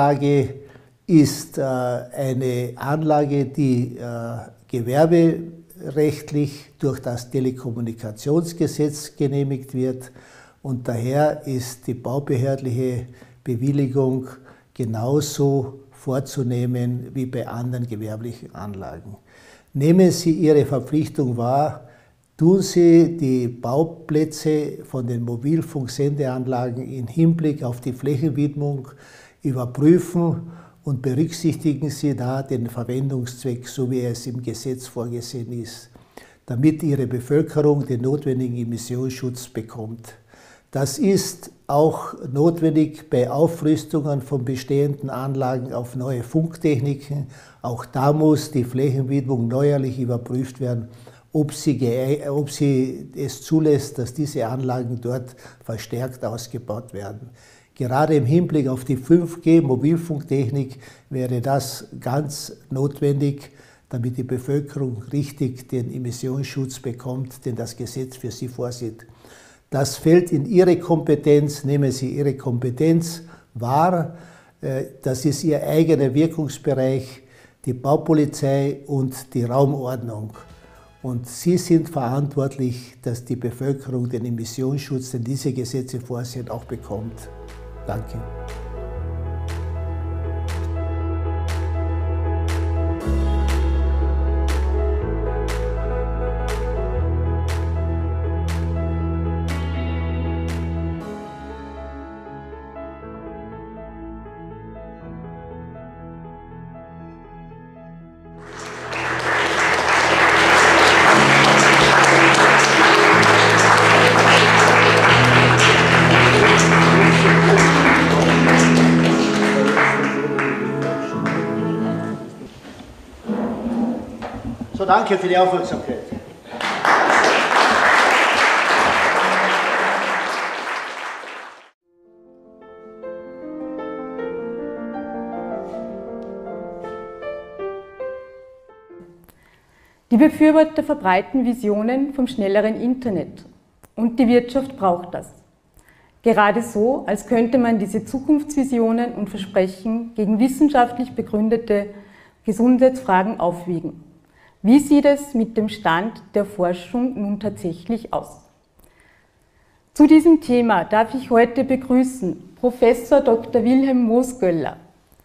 Fernmeldeanlage ist äh, eine Anlage, die äh, Gewerbe rechtlich durch das Telekommunikationsgesetz genehmigt wird und daher ist die baubehördliche Bewilligung genauso vorzunehmen wie bei anderen gewerblichen Anlagen. Nehmen Sie Ihre Verpflichtung wahr, tun Sie die Bauplätze von den Mobilfunksendeanlagen im Hinblick auf die Flächenwidmung überprüfen und berücksichtigen Sie da den Verwendungszweck, so wie es im Gesetz vorgesehen ist, damit Ihre Bevölkerung den notwendigen Emissionsschutz bekommt. Das ist auch notwendig bei Aufrüstungen von bestehenden Anlagen auf neue Funktechniken. Auch da muss die Flächenwidmung neuerlich überprüft werden, ob sie, ob sie es zulässt, dass diese Anlagen dort verstärkt ausgebaut werden. Gerade im Hinblick auf die fünf G Mobilfunktechnik wäre das ganz notwendig, damit die Bevölkerung richtig den Emissionsschutz bekommt, den das Gesetz für sie vorsieht. Das fällt in Ihre Kompetenz, nehmen Sie Ihre Kompetenz wahr. Das ist Ihr eigener Wirkungsbereich, die Baupolizei und die Raumordnung. Und Sie sind verantwortlich, dass die Bevölkerung den Emissionsschutz, den diese Gesetze vorsehen, auch bekommt. Danke. So, danke für die Aufmerksamkeit. Die Befürworter verbreiten Visionen vom schnelleren Internet und die Wirtschaft braucht das. Gerade so, als könnte man diese Zukunftsvisionen und Versprechen gegen wissenschaftlich begründete Gesundheitsfragen aufwiegen. Wie sieht es mit dem Stand der Forschung nun tatsächlich aus? Zu diesem Thema darf ich heute begrüßen Professor Doktor Wilhelm Moosgöller.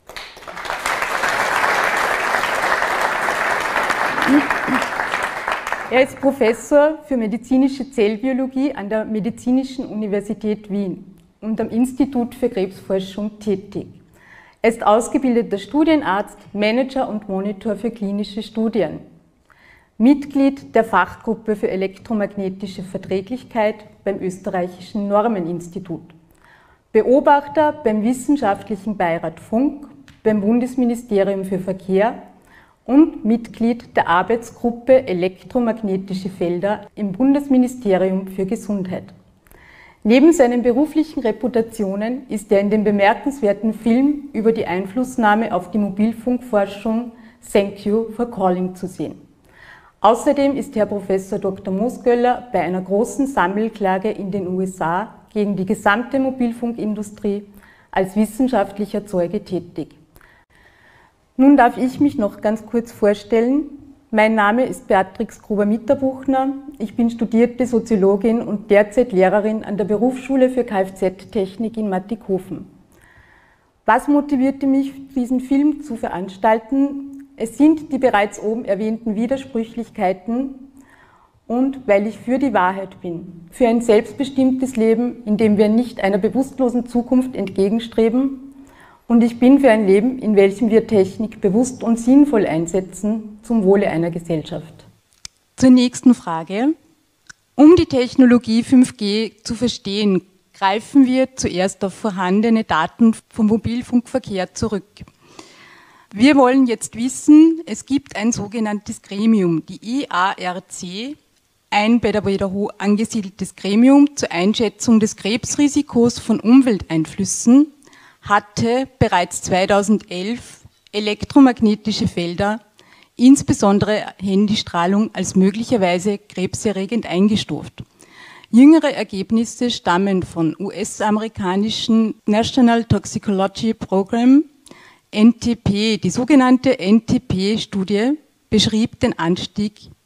Er ist Professor für medizinische Zellbiologie an der Medizinischen Universität Wien und am Institut für Krebsforschung tätig. Er ist ausgebildeter Studienarzt, Manager und Monitor für klinische Studien. Mitglied der Fachgruppe für elektromagnetische Verträglichkeit beim Österreichischen Normeninstitut. Beobachter beim Wissenschaftlichen Beirat Funk, beim Bundesministerium für Verkehr und Mitglied der Arbeitsgruppe Elektromagnetische Felder im Bundesministerium für Gesundheit. Neben seinen beruflichen Reputationen ist er in dem bemerkenswerten Film über die Einflussnahme auf die Mobilfunkforschung Thank You for Calling zu sehen. Außerdem ist Herr Professor Doktor Moosgöller bei einer großen Sammelklage in den U S A gegen die gesamte Mobilfunkindustrie als wissenschaftlicher Zeuge tätig. Nun darf ich mich noch ganz kurz vorstellen. Mein Name ist Beatrix Gruber-Mitterbuchner. Ich bin studierte Soziologin und derzeit Lehrerin an der Berufsschule für Kfz-Technik in Mattighofen. Was motivierte mich, diesen Film zu veranstalten? Es sind die bereits oben erwähnten Widersprüchlichkeiten und weil ich für die Wahrheit bin, für ein selbstbestimmtes Leben, in dem wir nicht einer bewusstlosen Zukunft entgegenstreben und ich bin für ein Leben, in welchem wir Technik bewusst und sinnvoll einsetzen zum Wohle einer Gesellschaft. Zur nächsten Frage. Um die Technologie fünf G zu verstehen, greifen wir zuerst auf vorhandene Daten vom Mobilfunkverkehr zurück. Wir wollen jetzt wissen, es gibt ein sogenanntes Gremium, die I A R C, ein bei der W H O angesiedeltes Gremium zur Einschätzung des Krebsrisikos von Umwelteinflüssen, hatte bereits zweitausendelf elektromagnetische Felder, insbesondere Handystrahlung, als möglicherweise krebserregend eingestuft. Jüngere Ergebnisse stammen von U S-amerikanischen National Toxicology Program, N T P. Die sogenannte N T P-Studie beschrieb den Anstieg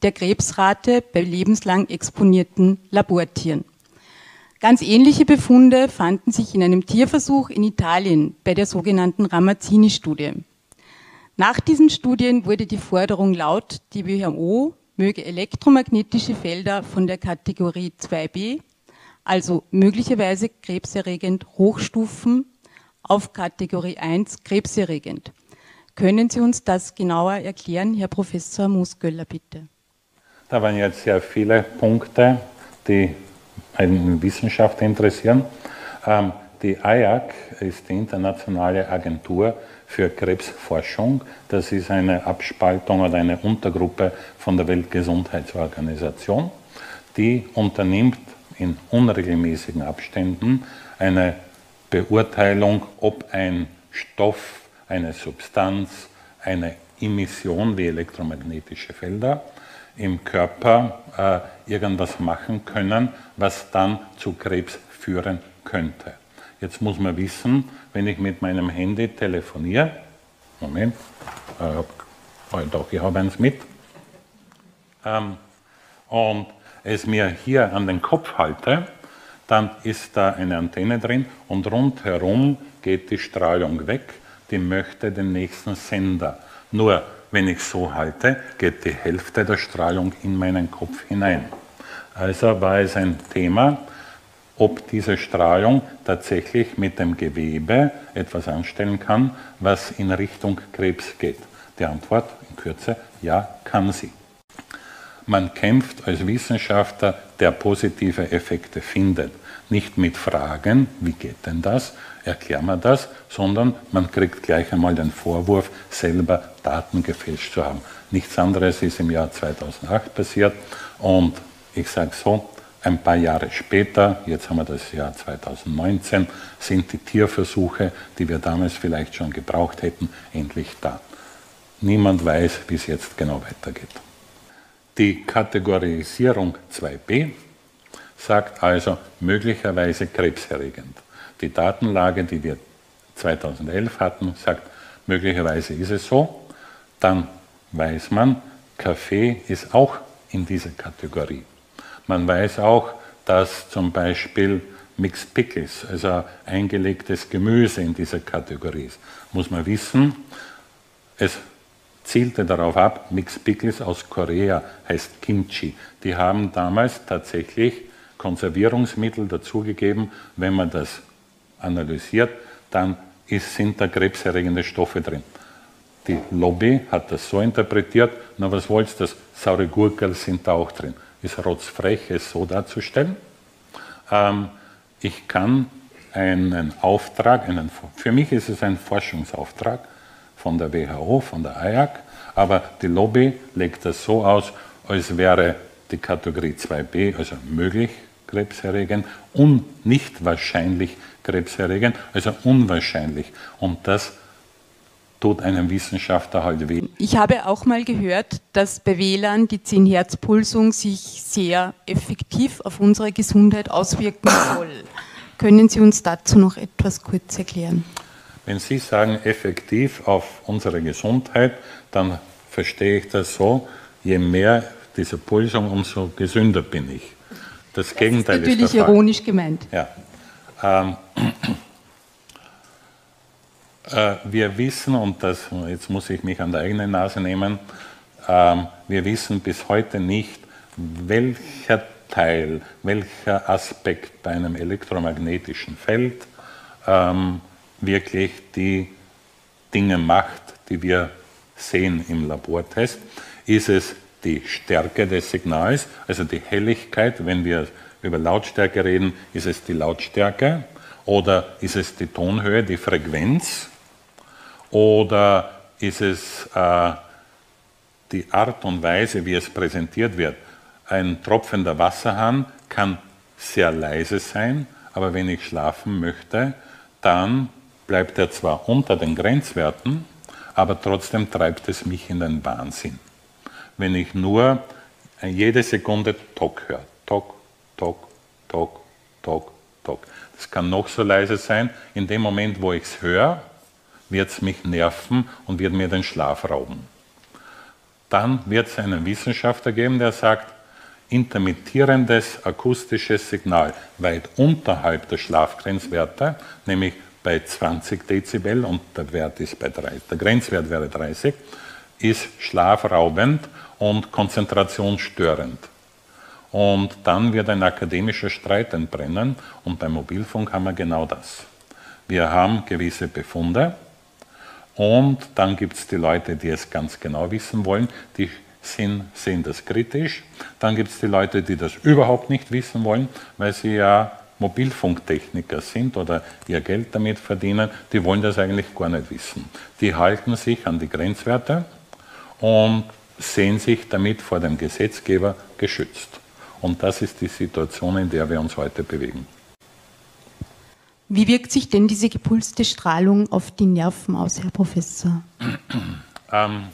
der Krebsrate bei lebenslang exponierten Labortieren. Ganz ähnliche Befunde fanden sich in einem Tierversuch in Italien bei der sogenannten Ramazzini-Studie. Nach diesen Studien wurde die Forderung laut, die W H O möge elektromagnetische Felder von der Kategorie zwei b, also möglicherweise krebserregend, hochstufen auf Kategorie eins krebserregend. Können Sie uns das genauer erklären, Herr Professor Moosgöller, bitte? Da waren jetzt sehr viele Punkte, die einen Wissenschaftler interessieren. Ähm, die I A C ist die Internationale Agentur für Krebsforschung. Das ist eine Abspaltung oder eine Untergruppe von der Weltgesundheitsorganisation. Die unternimmt in unregelmäßigen Abständen eine Beurteilung, ob ein Stoff, eine Substanz, eine Emission wie elektromagnetische Felder im Körper äh, irgendwas machen können, was dann zu Krebs führen könnte. Jetzt muss man wissen, wenn ich mit meinem Handy telefoniere, Moment, äh, oh, doch, ich habe eins mit, ähm, und es mir hier an den Kopf halte, dann ist da eine Antenne drin und rundherum geht die Strahlung weg, die möchte den nächsten Sender. Nur wenn ich so halte, geht die Hälfte der Strahlung in meinen Kopf hinein. Also war es ein Thema, ob diese Strahlung tatsächlich mit dem Gewebe etwas anstellen kann, was in Richtung Krebs geht. Die Antwort in Kürze, ja, kann sie. Man kämpft als Wissenschaftler, der positive Effekte findet. Nicht mit Fragen, wie geht denn das, erklären wir das, sondern man kriegt gleich einmal den Vorwurf, selber Daten gefälscht zu haben. Nichts anderes ist im Jahr zweitausendacht passiert und ich sage so, ein paar Jahre später, jetzt haben wir das Jahr zweitausendneunzehn, sind die Tierversuche, die wir damals vielleicht schon gebraucht hätten, endlich da. Niemand weiß, wie es jetzt genau weitergeht. Die Kategorisierung zwei b sagt also möglicherweise krebserregend. Die Datenlage, die wir zweitausendelf hatten, sagt, möglicherweise ist es so. Dann weiß man, Kaffee ist auch in dieser Kategorie. Man weiß auch, dass zum Beispiel Mixed Pickles, also eingelegtes Gemüse in dieser Kategorie ist. Muss man wissen, es zielte darauf ab, Mixed Pickles aus Korea heißt Kimchi. Die haben damals tatsächlich Konservierungsmittel dazugegeben. Wenn man das analysiert, dann ist, sind da krebserregende Stoffe drin. Die Lobby hat das so interpretiert, na was wollt's, das saure Gurkel sind da auch drin. Ist rotzfrech, es so darzustellen. Ähm, ich kann einen Auftrag, einen, für mich ist es ein Forschungsauftrag von der W H O, von der I A C, aber die Lobby legt das so aus, als wäre die Kategorie zwei b, also möglich krebserregend und nicht wahrscheinlich krebserregend, also unwahrscheinlich. Und das tut einem Wissenschaftler halt weh. Ich habe auch mal gehört, dass bei W L A N die zehn-Hertz-Pulsung sich sehr effektiv auf unsere Gesundheit auswirken soll. Können Sie uns dazu noch etwas kurz erklären? Wenn Sie sagen effektiv auf unsere Gesundheit, dann verstehe ich das so, je mehr diese Pulsung, umso gesünder bin ich. Das, das Gegenteil ist natürlich ist der Fall. Ironisch gemeint. Ja. Ähm, äh, wir wissen, und das, jetzt muss ich mich an der eigenen Nase nehmen, ähm, wir wissen bis heute nicht, welcher Teil, welcher Aspekt bei einem elektromagnetischen Feld ähm, wirklich die Dinge macht, die wir sehen im Labortest. Ist es die Stärke des Signals, also die Helligkeit, wenn wir über Lautstärke reden, ist es die Lautstärke oder ist es die Tonhöhe, die Frequenz oder ist es äh, die Art und Weise, wie es präsentiert wird. Ein tropfender Wasserhahn kann sehr leise sein, aber wenn ich schlafen möchte, dann bleibt er zwar unter den Grenzwerten, aber trotzdem treibt es mich in den Wahnsinn. Wenn ich nur jede Sekunde Tok höre, Tok, Tok, Tok, Tok, Tok. Das kann noch so leise sein, in dem Moment, wo ich es höre, wird es mich nerven und wird mir den Schlaf rauben. dann wird es einen Wissenschaftler geben, der sagt, intermittierendes akustisches Signal weit unterhalb der Schlafgrenzwerte, nämlich bei zwanzig Dezibel und der Wert ist bei dreißig, der Grenzwert wäre dreißig, ist schlafraubend und konzentrationsstörend. Und dann wird ein akademischer Streit entbrennen und beim Mobilfunk haben wir genau das. Wir haben gewisse Befunde und dann gibt es die Leute, die es ganz genau wissen wollen, die sind, sehen das kritisch. Dann gibt es die Leute, die das überhaupt nicht wissen wollen, weil sie ja Mobilfunktechniker sind oder ihr Geld damit verdienen, die wollen das eigentlich gar nicht wissen. Die halten sich an die Grenzwerte und sehen sich damit vor dem Gesetzgeber geschützt. Und das ist die Situation, in der wir uns heute bewegen. Wie wirkt sich denn diese gepulste Strahlung auf die Nerven aus, Herr Professor? ähm,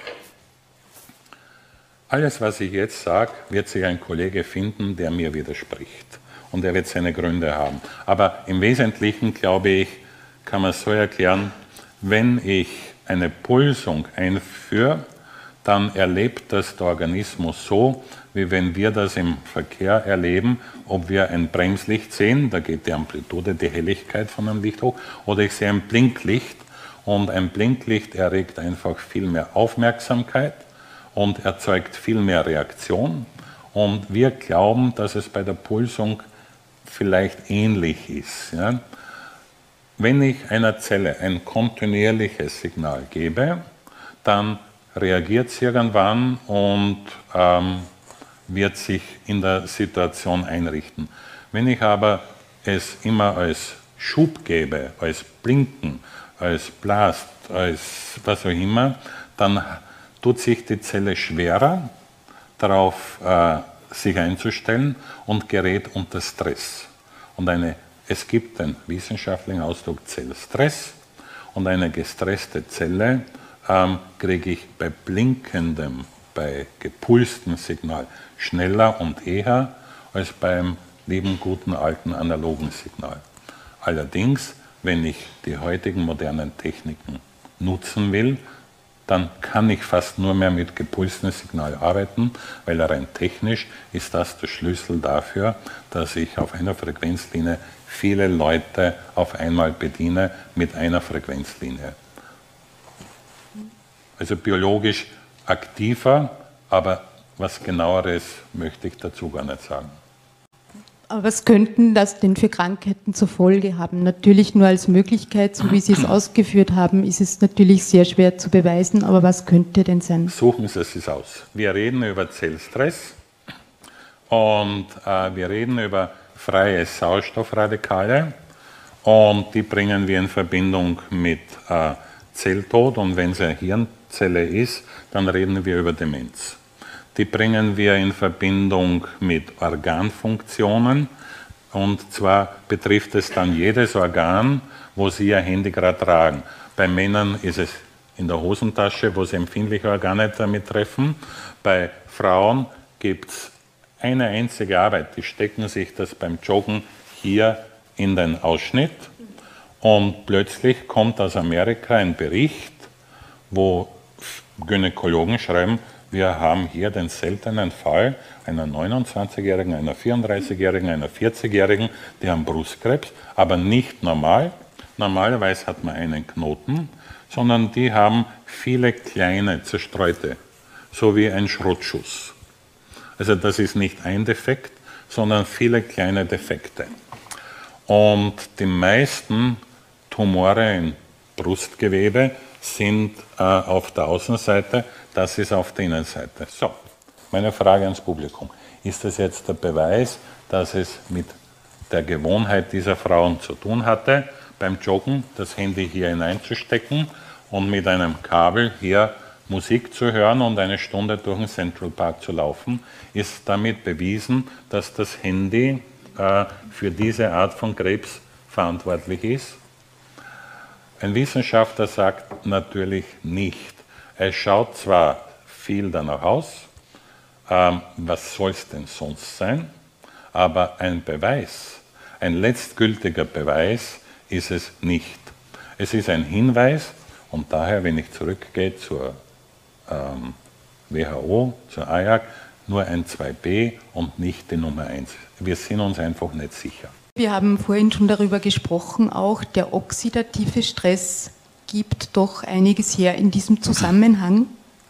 alles, was ich jetzt sage, wird sich ein Kollege finden, der mir widerspricht. Und er wird seine Gründe haben. Aber im Wesentlichen, glaube ich, kann man es so erklären, wenn ich eine Pulsung einführe, dann erlebt das der Organismus so, wie wenn wir das im Verkehr erleben, ob wir ein Bremslicht sehen, da geht die Amplitude, die Helligkeit von einem Licht hoch, oder ich sehe ein Blinklicht und ein Blinklicht erregt einfach viel mehr Aufmerksamkeit und erzeugt viel mehr Reaktion. Und wir glauben, dass es bei der Pulsung vielleicht ähnlich ist. Ja? Wenn ich einer Zelle ein kontinuierliches Signal gebe, dann reagiert sie irgendwann und ähm, wird sich in der Situation einrichten. Wenn ich aber es immer als Schub gebe, als Blinken, als Blast, als was auch immer, dann tut sich die Zelle schwerer, darauf äh, sich einzustellen und gerät unter Stress. Und eine, es gibt den wissenschaftlichen Ausdruck Zellstress und eine gestresste Zelle ähm, kriege ich bei blinkendem, bei gepulstem Signal schneller und eher als beim lieben, guten, alten, analogen Signal. Allerdings, wenn ich die heutigen modernen Techniken nutzen will, dann kann ich fast nur mehr mit gepulstem Signal arbeiten, weil rein technisch ist das der Schlüssel dafür, dass ich auf einer Frequenzlinie viele Leute auf einmal bediene mit einer Frequenzlinie. Also biologisch aktiver, aber was Genaueres möchte ich dazu gar nicht sagen. Aber was könnten das denn für Krankheiten zur Folge haben? Natürlich nur als Möglichkeit, so wie Sie es ausgeführt haben, ist es natürlich sehr schwer zu beweisen, aber was könnte denn sein? Suchen Sie es aus. Wir reden über Zellstress und äh, wir reden über freie Sauerstoffradikale und die bringen wir in Verbindung mit äh, Zelltod und wenn es eine Hirnzelle ist, dann reden wir über Demenz. Die bringen wir in Verbindung mit Organfunktionen und zwar betrifft es dann jedes Organ, wo Sie Ihr Handy gerade tragen. Bei Männern ist es in der Hosentasche, wo Sie empfindliche Organe damit treffen. Bei Frauen gibt es eine einzige Arbeit, die stecken sich das beim Joggen hier in den Ausschnitt und plötzlich kommt aus Amerika ein Bericht, wo Gynäkologen schreiben, wir haben hier den seltenen Fall einer neunundzwanzigjährigen, einer vierunddreißigjährigen, einer vierzigjährigen, die haben Brustkrebs, aber nicht normal. Normalerweise hat man einen Knoten, sondern die haben viele kleine, zerstreute, so wie ein Schrottschuss. Also das ist nicht ein Defekt, sondern viele kleine Defekte. Und die meisten Tumore im Brustgewebe sind äh, auf der Außenseite, das ist auf der Innenseite. So, meine Frage ans Publikum. Ist das jetzt der Beweis, dass es mit der Gewohnheit dieser Frauen zu tun hatte, beim Joggen das Handy hier hineinzustecken und mit einem Kabel hier Musik zu hören und eine Stunde durch den Central Park zu laufen? Ist damit bewiesen, dass das Handy äh, für diese Art von Krebs verantwortlich ist? Ein Wissenschaftler sagt natürlich nicht. Es schaut zwar viel danach aus, ähm, was soll es denn sonst sein, aber ein Beweis, ein letztgültiger Beweis ist es nicht. Es ist ein Hinweis und daher, wenn ich zurückgehe zur ähm, W H O, zur A J A C, nur ein zwei b und nicht die Nummer eins. Wir sind uns einfach nicht sicher. Wir haben vorhin schon darüber gesprochen, auch der oxidative Stress gibt doch einiges her in diesem Zusammenhang.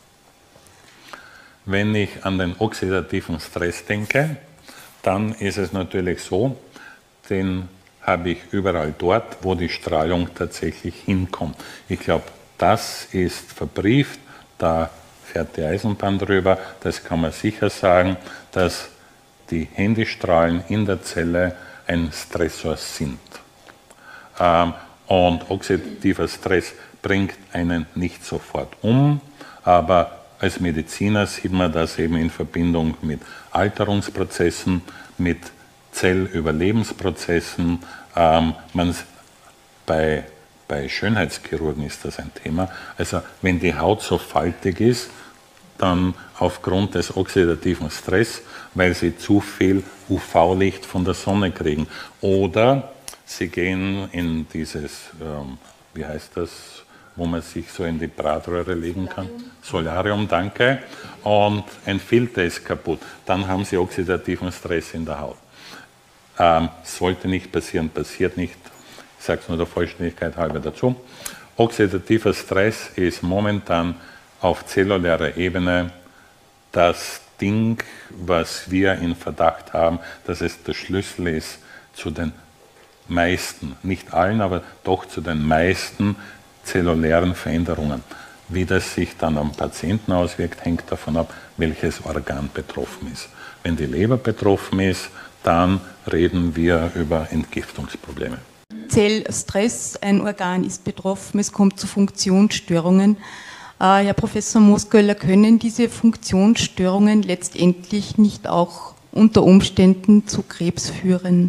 Wenn ich an den oxidativen Stress denke, dann ist es natürlich so, den habe ich überall dort, wo die Strahlung tatsächlich hinkommt. Ich glaube, das ist verbrieft, da fährt die Eisenbahn drüber, das kann man sicher sagen, dass die Handystrahlen in der Zelle ein Stressor sind. Ähm, und oxidativer Stress bringt einen nicht sofort um, aber als Mediziner sieht man das eben in Verbindung mit Alterungsprozessen, mit Zellüberlebensprozessen. Ähm, man, bei, bei Schönheitschirurgen ist das ein Thema. Also wenn die Haut so faltig ist, dann aufgrund des oxidativen Stress, weil sie zu viel U V-Licht von der Sonne kriegen. Oder sie gehen in dieses, ähm, wie heißt das, wo man sich so in die Bratröhre legen kann. Solarium, danke. Und ein Filter ist kaputt. Dann haben sie oxidativen Stress in der Haut. Ähm, sollte nicht passieren, passiert nicht. Ich sage es nur der Vollständigkeit halber dazu. Oxidativer Stress ist momentan auf zellulärer Ebene das Ding, was wir in Verdacht haben, dass es der Schlüssel ist zu den meisten, nicht allen, aber doch zu den meisten zellulären Veränderungen. Wie das sich dann am Patienten auswirkt, hängt davon ab, welches Organ betroffen ist. Wenn die Leber betroffen ist, dann reden wir über Entgiftungsprobleme. Zellstress, ein Organ ist betroffen, es kommt zu Funktionsstörungen. Herr Professor Moosköller, können diese Funktionsstörungen letztendlich nicht auch unter Umständen zu Krebs führen?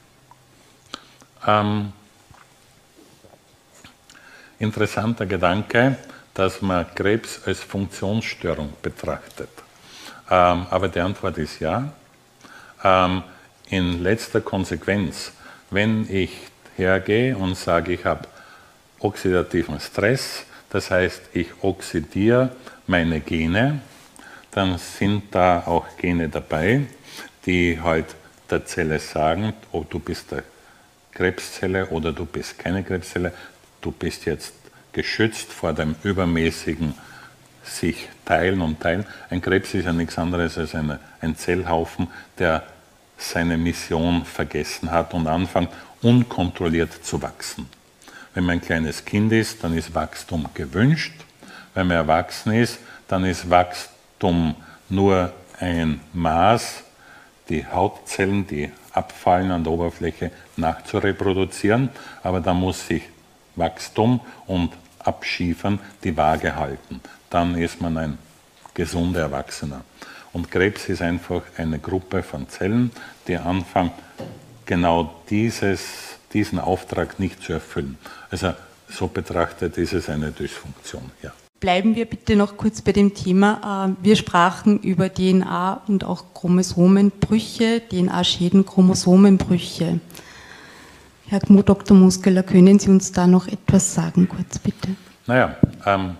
Ähm, interessanter Gedanke, dass man Krebs als Funktionsstörung betrachtet. Ähm, aber die Antwort ist ja. Ähm, in letzter Konsequenz, wenn ich hergehe und sage, ich habe oxidativen Stress, das heißt, ich oxidiere meine Gene, dann sind da auch Gene dabei, die halt der Zelle sagen, oh, du bist eine Krebszelle oder du bist keine Krebszelle, du bist jetzt geschützt vor dem übermäßigen sich teilen und teilen. Ein Krebs ist ja nichts anderes als eine, ein Zellhaufen, der seine Mission vergessen hat und anfängt unkontrolliert zu wachsen. Wenn man ein kleines Kind ist, dann ist Wachstum gewünscht. Wenn man erwachsen ist, dann ist Wachstum nur ein Maß, die Hautzellen, die abfallen an der Oberfläche, nachzureproduzieren. Aber da muss sich Wachstum und Abschiefern die Waage halten. Dann ist man ein gesunder Erwachsener. Und Krebs ist einfach eine Gruppe von Zellen, die anfangen, genau dieses, diesen Auftrag nicht zu erfüllen. Also so betrachtet ist es eine Dysfunktion. Ja. Bleiben wir bitte noch kurz bei dem Thema. Wir sprachen über D N A und auch Chromosomenbrüche, D N A-Schäden, Chromosomenbrüche. Herr Doktor Moosköller, können Sie uns da noch etwas sagen, kurz bitte? Naja, ähm,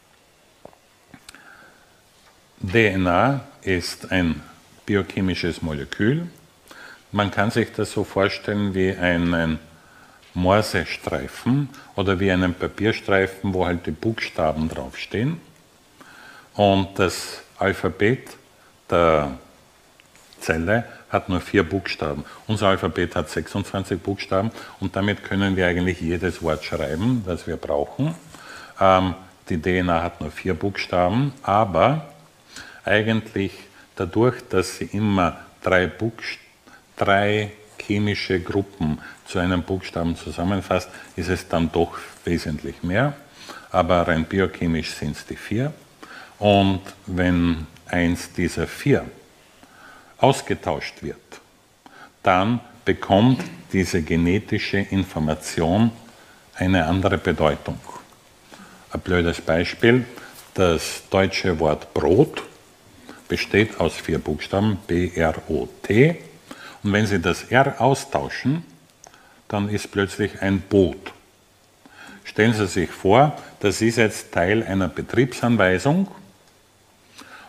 D N A ist ein biochemisches Molekül. Man kann sich das so vorstellen wie einen Morsestreifen oder wie einen Papierstreifen, wo halt die Buchstaben draufstehen. Und das Alphabet der Zelle hat nur vier Buchstaben. Unser Alphabet hat sechsundzwanzig Buchstaben und damit können wir eigentlich jedes Wort schreiben, das wir brauchen. Ähm, die D N A hat nur vier Buchstaben, aber eigentlich dadurch, dass sie immer drei, Buchst- drei chemische Gruppen zu einem Buchstaben zusammenfasst, ist es dann doch wesentlich mehr. Aber rein biochemisch sind es die vier. Und wenn eins dieser vier ausgetauscht wird, dann bekommt diese genetische Information eine andere Bedeutung. Ein blödes Beispiel, das deutsche Wort Brot besteht aus vier Buchstaben, B R O T. Und wenn Sie das R austauschen, dann ist plötzlich ein Boot. Stellen Sie sich vor, das ist jetzt Teil einer Betriebsanweisung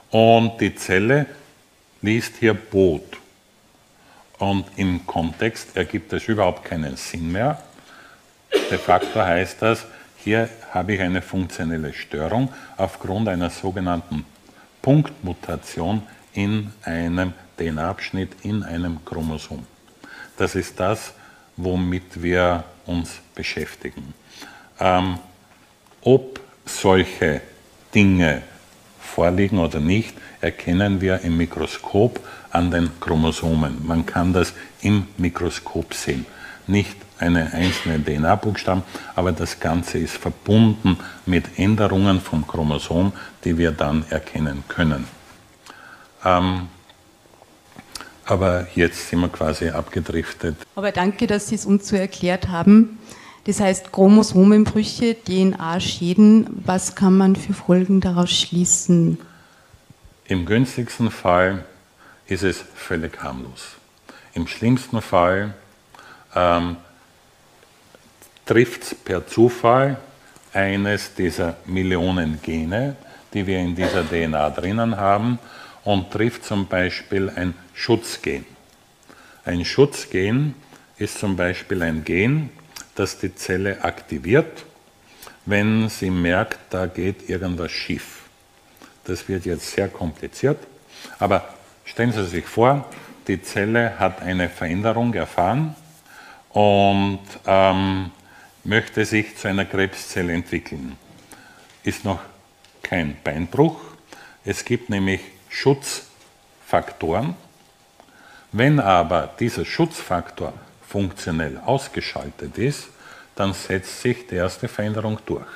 und die Zelle liest hier Boot. Und im Kontext ergibt das überhaupt keinen Sinn mehr. De facto heißt das, hier habe ich eine funktionelle Störung aufgrund einer sogenannten Punktmutation in einem D N A-Abschnitt, in einem Chromosom. Das ist das, womit wir uns beschäftigen. Ähm, ob solche Dinge vorliegen oder nicht, erkennen wir im Mikroskop an den Chromosomen. Man kann das im Mikroskop sehen. Nicht eine einzelne D N A-Buchstaben, aber das Ganze ist verbunden mit Änderungen vom Chromosom, die wir dann erkennen können. Ähm, aber jetzt sind wir quasi abgedriftet. Aber danke, dass Sie es uns so erklärt haben. Das heißt, Chromosomenbrüche, D N A-Schäden, was kann man für Folgen daraus schließen? Im günstigsten Fall ist es völlig harmlos. Im schlimmsten Fall ähm, trifft es per Zufall eines dieser Millionen Gene, die wir in dieser D N A drinnen haben, und trifft zum Beispiel ein Schutzgen. Ein Schutzgen ist zum Beispiel ein Gen, das die Zelle aktiviert, wenn sie merkt, da geht irgendwas schief. Das wird jetzt sehr kompliziert, aber stellen Sie sich vor, die Zelle hat eine Veränderung erfahren und ähm, möchte sich zu einer Krebszelle entwickeln. Ist noch kein Beinbruch. Es gibt nämlich Schutzfaktoren. Wenn aber dieser Schutzfaktor funktionell ausgeschaltet ist, dann setzt sich die erste Veränderung durch.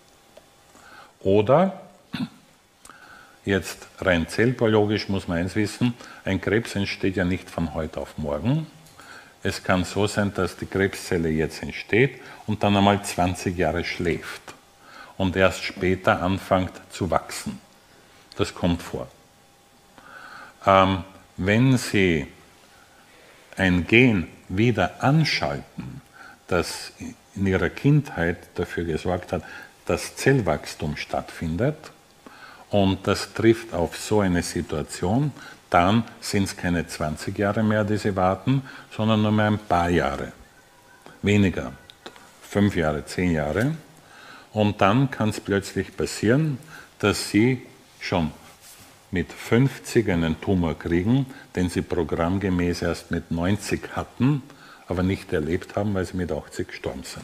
Oder, jetzt rein zellbiologisch muss man eins wissen, ein Krebs entsteht ja nicht von heute auf morgen. Es kann so sein, dass die Krebszelle jetzt entsteht und dann einmal zwanzig Jahre schläft und erst später anfängt zu wachsen. Das kommt vor. Ähm, wenn Sie ein Gen wieder anschalten, das in Ihrer Kindheit dafür gesorgt hat, dass Zellwachstum stattfindet, und das trifft auf so eine Situation, dann sind es keine zwanzig Jahre mehr, die Sie warten, sondern nur mehr ein paar Jahre. Weniger, fünf Jahre, zehn Jahre. Und dann kann es plötzlich passieren, dass Sie schon mit fünfzig einen Tumor kriegen, den Sie programmgemäß erst mit neunzig hatten, aber nicht erlebt haben, weil Sie mit achtzig gestorben sind.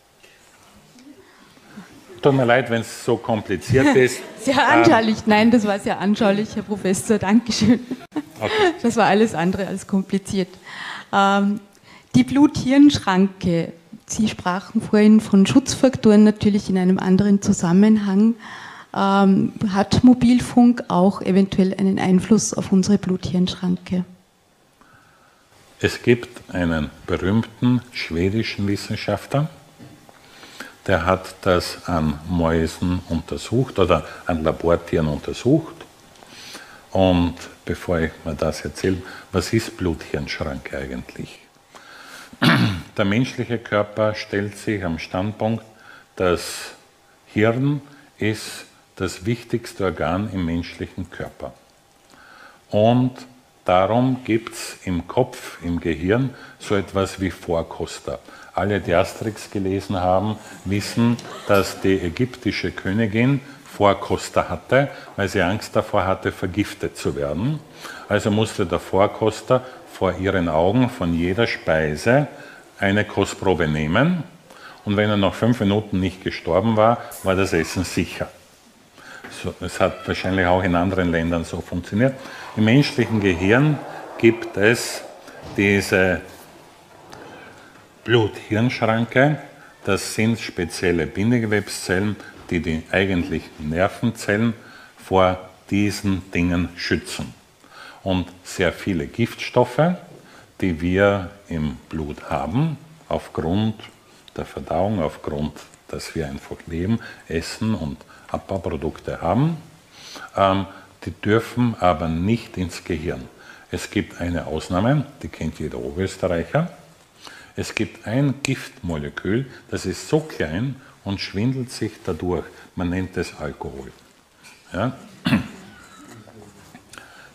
Tut mir leid, wenn es so kompliziert ist. Sehr anschaulich. Ähm, Nein, das war sehr anschaulich, Herr Professor. Dankeschön. Okay. Das war alles andere als kompliziert. Ähm, die Blut-Hirn-Schranke. Sie sprachen vorhin von Schutzfaktoren, natürlich in einem anderen Zusammenhang. Ähm, hat Mobilfunk auch eventuell einen Einfluss auf unsere Blut-Hirn-Schranke? Es gibt einen berühmten schwedischen Wissenschaftler, der hat das an Mäusen untersucht oder an Labortieren untersucht. Und bevor ich mir das erzähle, was ist Blut-Hirn-Schranke eigentlich? Der menschliche Körper stellt sich am Standpunkt, das Hirn ist das wichtigste Organ im menschlichen Körper. Und darum gibt es im Kopf, im Gehirn, so etwas wie Vorkoster. Alle, die Asterix gelesen haben, wissen, dass die ägyptische Königin Vorkoster hatte, weil sie Angst davor hatte, vergiftet zu werden. Also musste der Vorkoster vor ihren Augen von jeder Speise eine Kostprobe nehmen. Und wenn er nach fünf Minuten nicht gestorben war, war das Essen sicher. So, es hat wahrscheinlich auch in anderen Ländern so funktioniert. Im menschlichen Gehirn gibt es diese Blut-Hirn-Schranke. Das sind spezielle Bindegewebszellen, die die eigentlichen Nervenzellen vor diesen Dingen schützen. Und sehr viele Giftstoffe, die wir im Blut haben, aufgrund der Verdauung, aufgrund, dass wir einfach leben, essen und Abbauprodukte haben, ähm, die dürfen aber nicht ins Gehirn. Es gibt eine Ausnahme, die kennt jeder Oberösterreicher. Es gibt ein Giftmolekül, das ist so klein und schwindelt sich dadurch. Man nennt es Alkohol. Ja?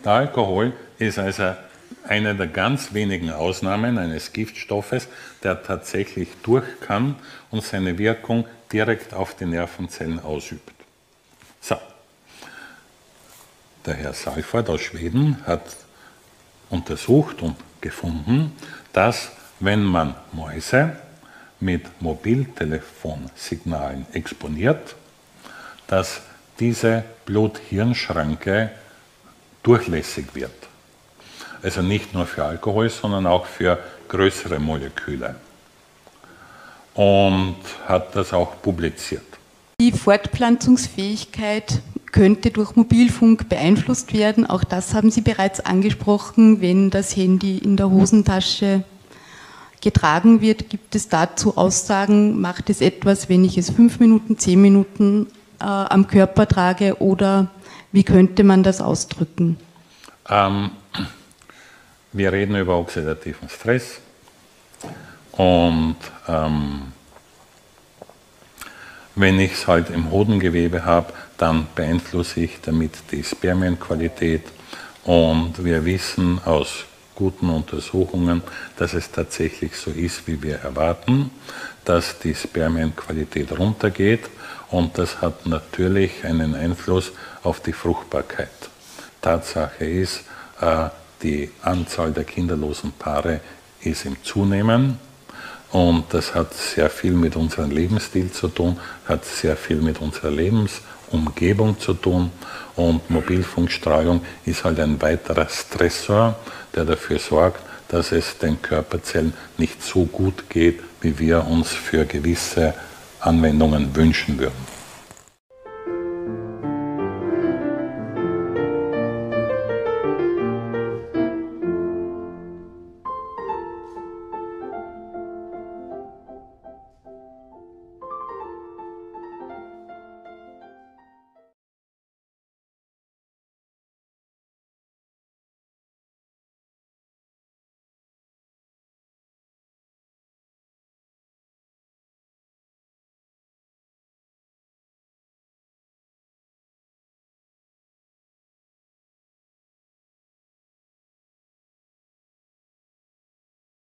Der Alkohol ist also eine der ganz wenigen Ausnahmen eines Giftstoffes, der tatsächlich durch kann und seine Wirkung direkt auf die Nervenzellen ausübt. So. Der Herr Salford aus Schweden hat untersucht und gefunden, dass wenn man Mäuse mit Mobiltelefonsignalen exponiert, dass diese Blut-Hirn-Schranke durchlässig wird. Also nicht nur für Alkohol, sondern auch für größere Moleküle. Und hat das auch publiziert. Die Fortpflanzungsfähigkeit könnte durch Mobilfunk beeinflusst werden. Auch das haben Sie bereits angesprochen. Wenn das Handy in der Hosentasche getragen wird, gibt es dazu Aussagen, macht es etwas, wenn ich es fünf Minuten, zehn Minuten äh, am Körper trage, oder wie könnte man das ausdrücken? Ähm, wir reden über oxidativen Stress und ähm, wenn ich es halt im Hodengewebe habe, dann beeinflusse ich damit die Spermienqualität, und wir wissen aus guten Untersuchungen, dass es tatsächlich so ist, wie wir erwarten, dass die Spermienqualität runtergeht, und das hat natürlich einen Einfluss auf die Fruchtbarkeit. Tatsache ist, die Anzahl der kinderlosen Paare ist im Zunehmen, und das hat sehr viel mit unserem Lebensstil zu tun, hat sehr viel mit unserer Lebensumgebung zu tun, und Mobilfunkstrahlung ist halt ein weiterer Stressor, der dafür sorgt, dass es den Körperzellen nicht so gut geht, wie wir uns für gewisse Anwendungen wünschen würden.